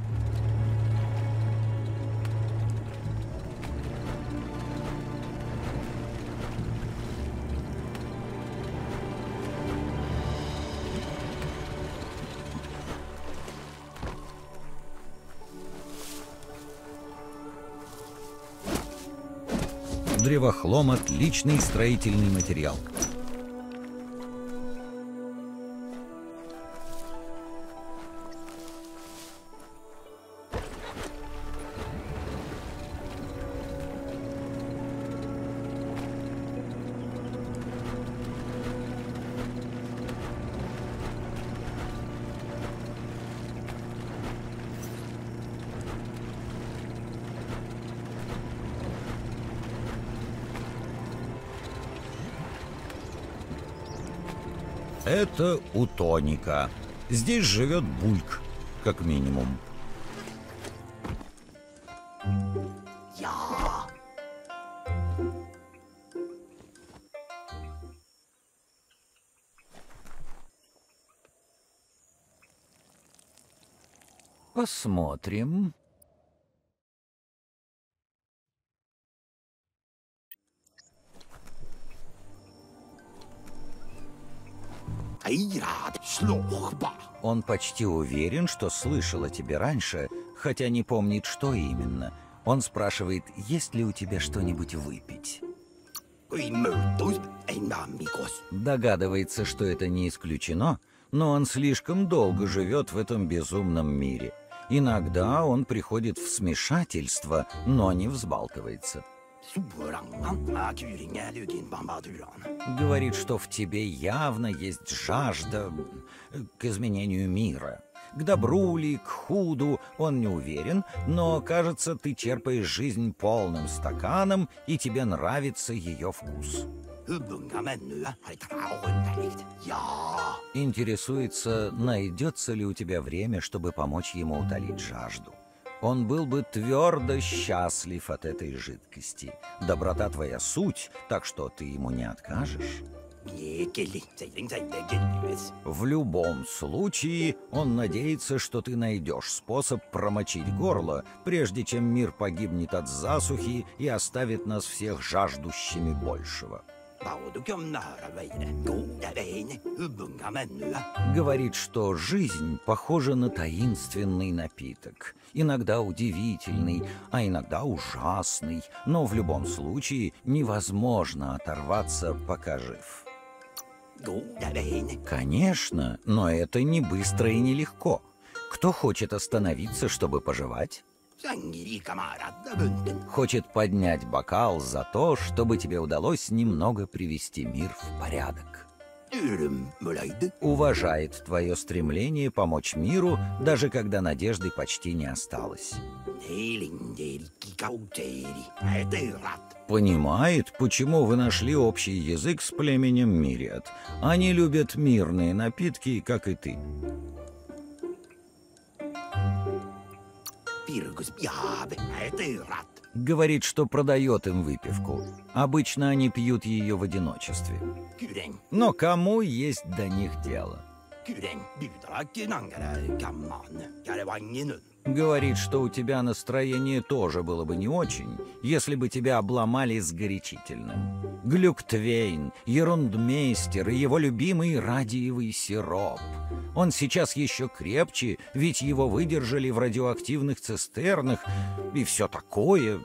Древохлом — отличный строительный материал. Это утоника. Здесь живет Бульк, как минимум. Я. Посмотрим. Он почти уверен, что слышал о тебе раньше, хотя не помнит, что именно. Он спрашивает, есть ли у тебя что-нибудь выпить. Догадывается, что это не исключено, но он слишком долго живет в этом безумном мире. Иногда он приходит в смешательство, но не взбалтывается. Говорит, что в тебе явно есть жажда к изменению мира. К добру ли, к худу, он не уверен, но, кажется, ты черпаешь жизнь полным стаканом, и тебе нравится ее вкус. Интересуется, найдется ли у тебя время, чтобы помочь ему утолить жажду. Он был бы твердо счастлив от этой жидкости. Доброта твоя суть, так что ты ему не откажешь. В любом случае, он надеется, что ты найдешь способ промочить горло, прежде чем мир погибнет от засухи и оставит нас всех жаждущими большего. Говорит, что жизнь похожа на таинственный напиток. Иногда удивительный, а иногда ужасный, но в любом случае невозможно оторваться, пока жив. Конечно, но это не быстро и не легко. Кто хочет остановиться, чтобы пожевать? Хочет поднять бокал за то, чтобы тебе удалось немного привести мир в порядок. Уважает твое стремление помочь миру, даже когда надежды почти не осталось. Понимает, почему вы нашли общий язык с племенем Мириад. Они любят мирные напитки, как и ты. Говорит, что продает им выпивку. Обычно они пьют ее в одиночестве. Но кому есть до них дело? Говорит, что у тебя настроение тоже было бы не очень, если бы тебя обломали с горячительным. Глюктвейн, ерундмейстер и его любимый радиевый сироп. Он сейчас еще крепче, ведь его выдержали в радиоактивных цистернах и все такое.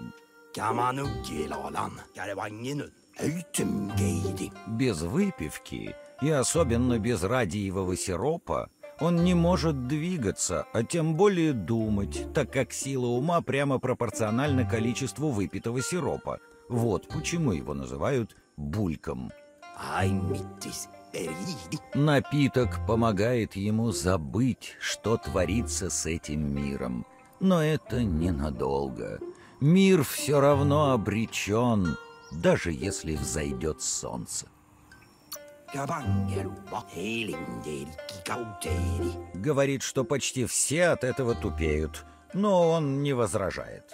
Без выпивки, и особенно без радиевого сиропа, он не может двигаться, а тем более думать, так как сила ума прямо пропорциональна количеству выпитого сиропа. Вот почему его называют бульком. Напиток помогает ему забыть, что творится с этим миром. Но это ненадолго. Мир все равно обречен, даже если взойдет солнце. Говорит, что почти все от этого тупеют, но он не возражает.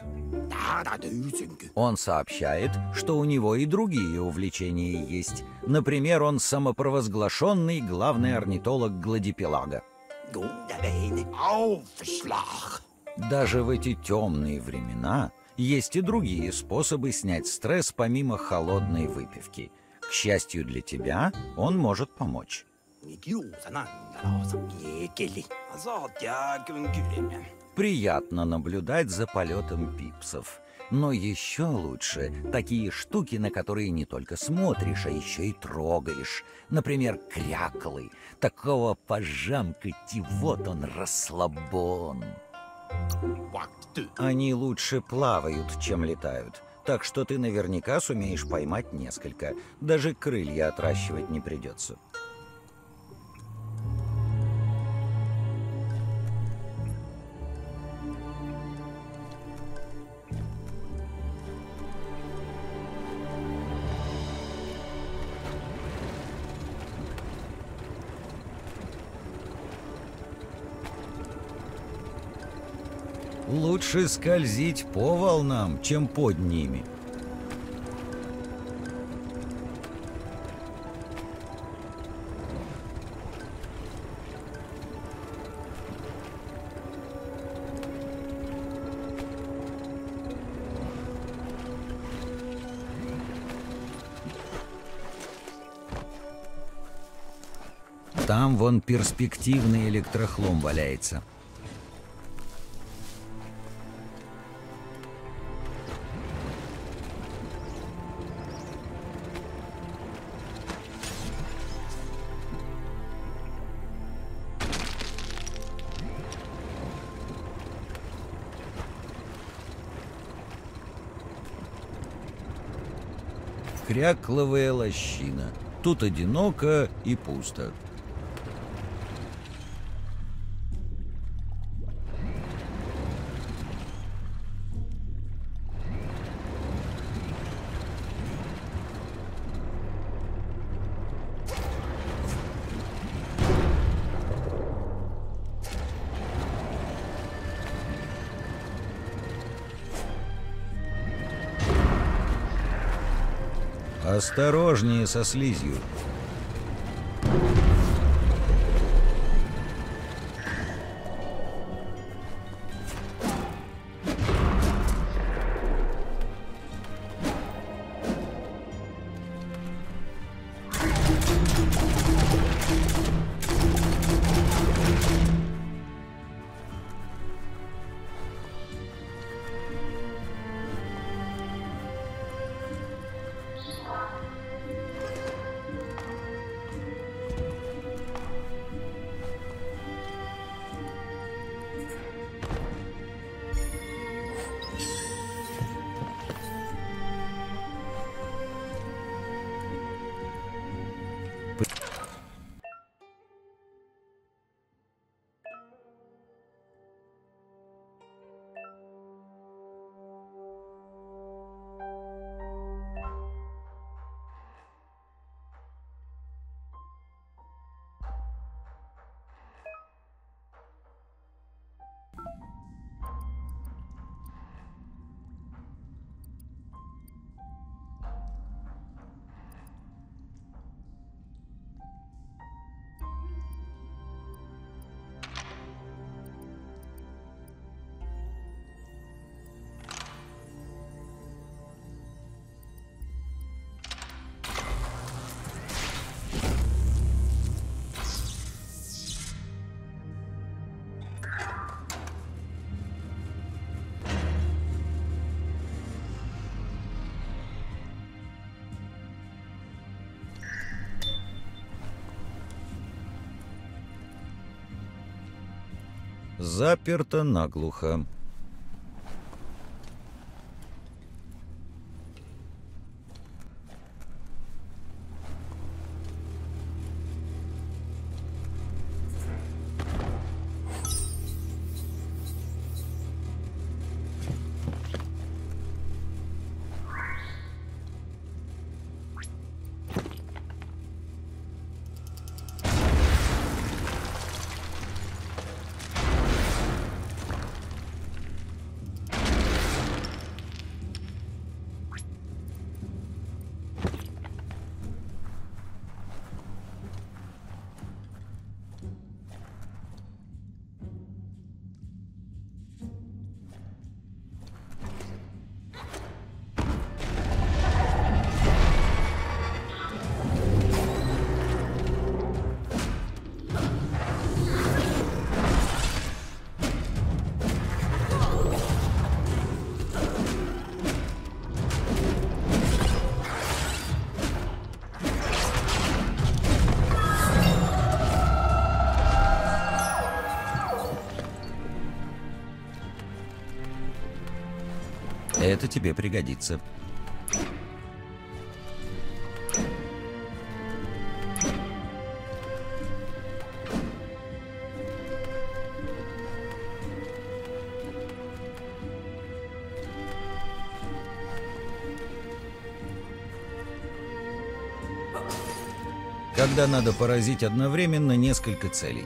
Он сообщает, что у него и другие увлечения есть. Например, он самопровозглашенный главный орнитолог Гладипелага. Даже в эти темные времена есть и другие способы снять стресс помимо холодной выпивки. К счастью для тебя, он может помочь. Приятно наблюдать за полетом пипсов. Но еще лучше такие штуки, на которые не только смотришь, а еще и трогаешь. Например, кряклы. Такого пожамкать, и вот он, расслабон. Они лучше плавают, чем летают. Так что ты наверняка сумеешь поймать несколько. Даже крылья отращивать не придется. Лучше скользить по волнам, чем под ними. Там вон перспективный электрохлом валяется. Крякловая лощина. Тут одиноко и пусто. Осторожнее со слизью. Заперто наглухо. Это тебе пригодится. Когда надо поразить одновременно несколько целей.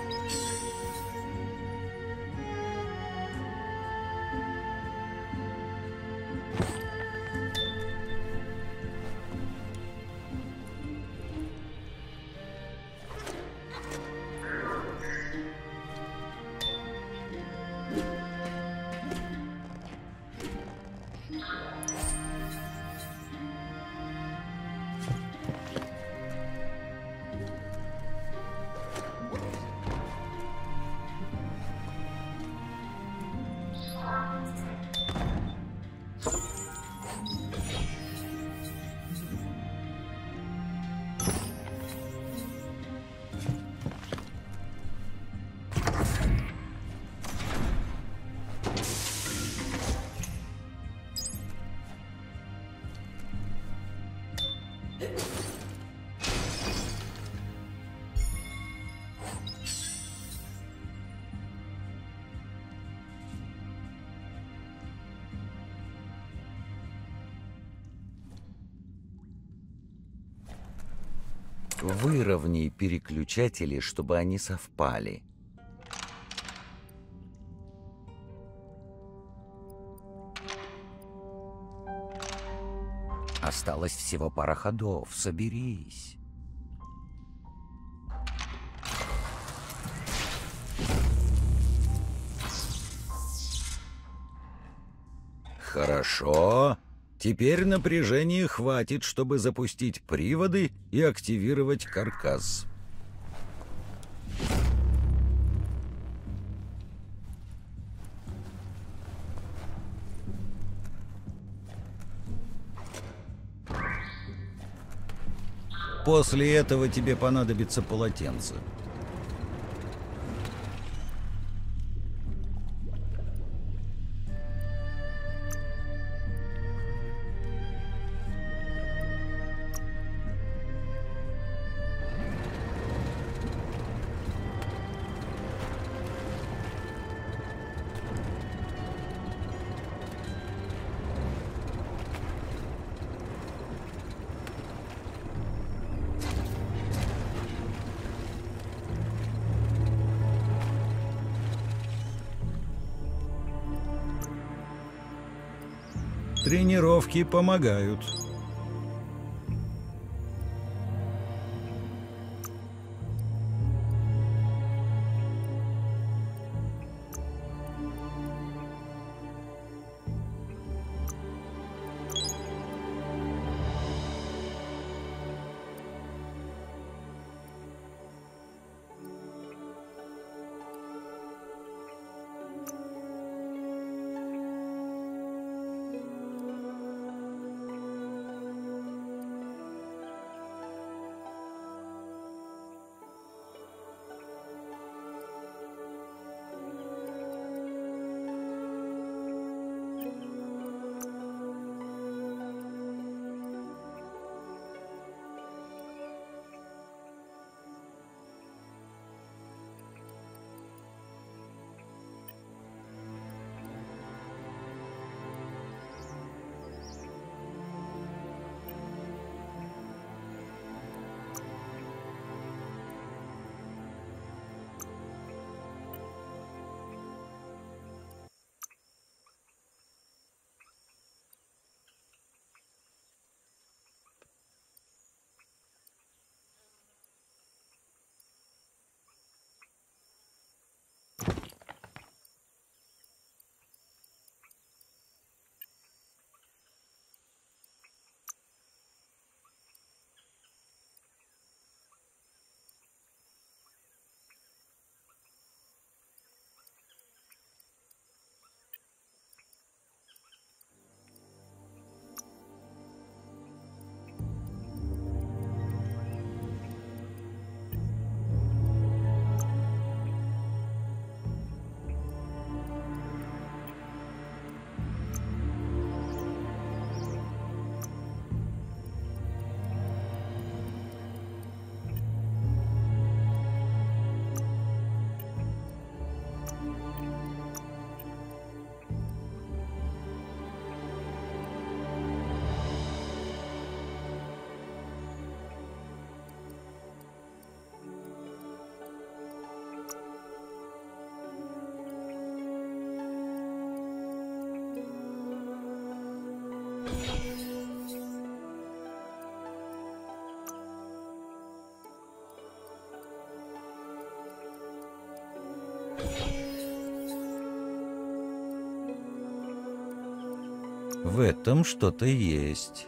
Выровняй переключатели, чтобы они совпали. Осталось всего пара ходов. Соберись. Хорошо. Теперь напряжения хватит, чтобы запустить приводы и активировать каркас. После этого тебе понадобится полотенце. Тренировки помогают. В этом что-то есть.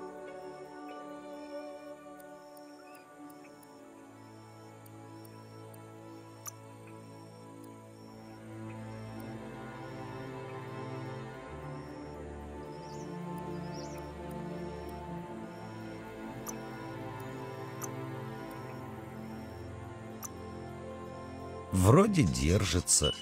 Вроде держится.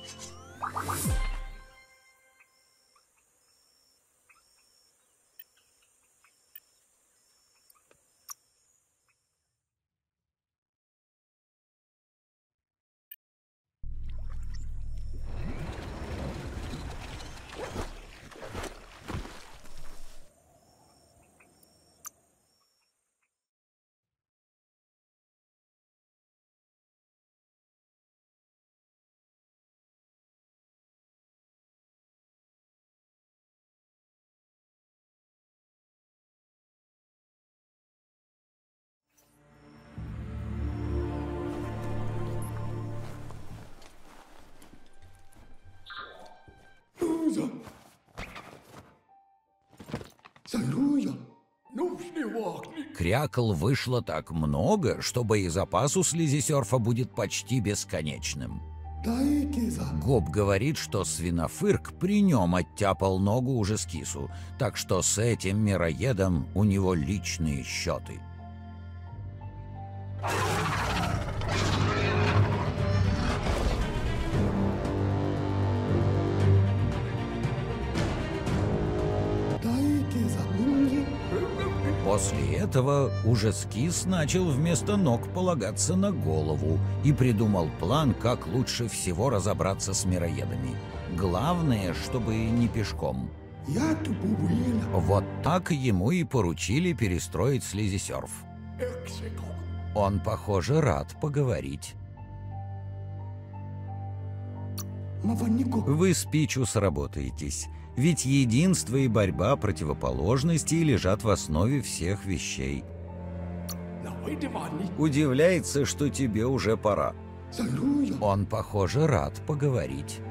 Крякол вышло так много, что боезапас у слизисерфа будет почти бесконечным. Гоб говорит, что свинофырк при нем оттяпал ногу уже скису, так что с этим мироедом у него личные счеты. После этого уже скис начал вместо ног полагаться на голову и придумал план, как лучше всего разобраться с мироедами. Главное, чтобы не пешком. Вот так ему и поручили перестроить слизисерф. Он, похоже, рад поговорить. Вы с Пичу сработаетесь. Ведь единство и борьба противоположностей лежат в основе всех вещей. Удивляется, что тебе уже пора. Он, похоже, рад поговорить.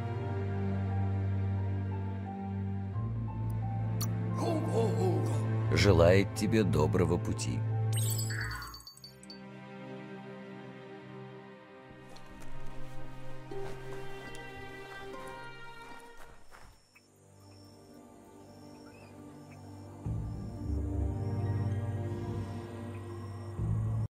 Желает тебе доброго пути.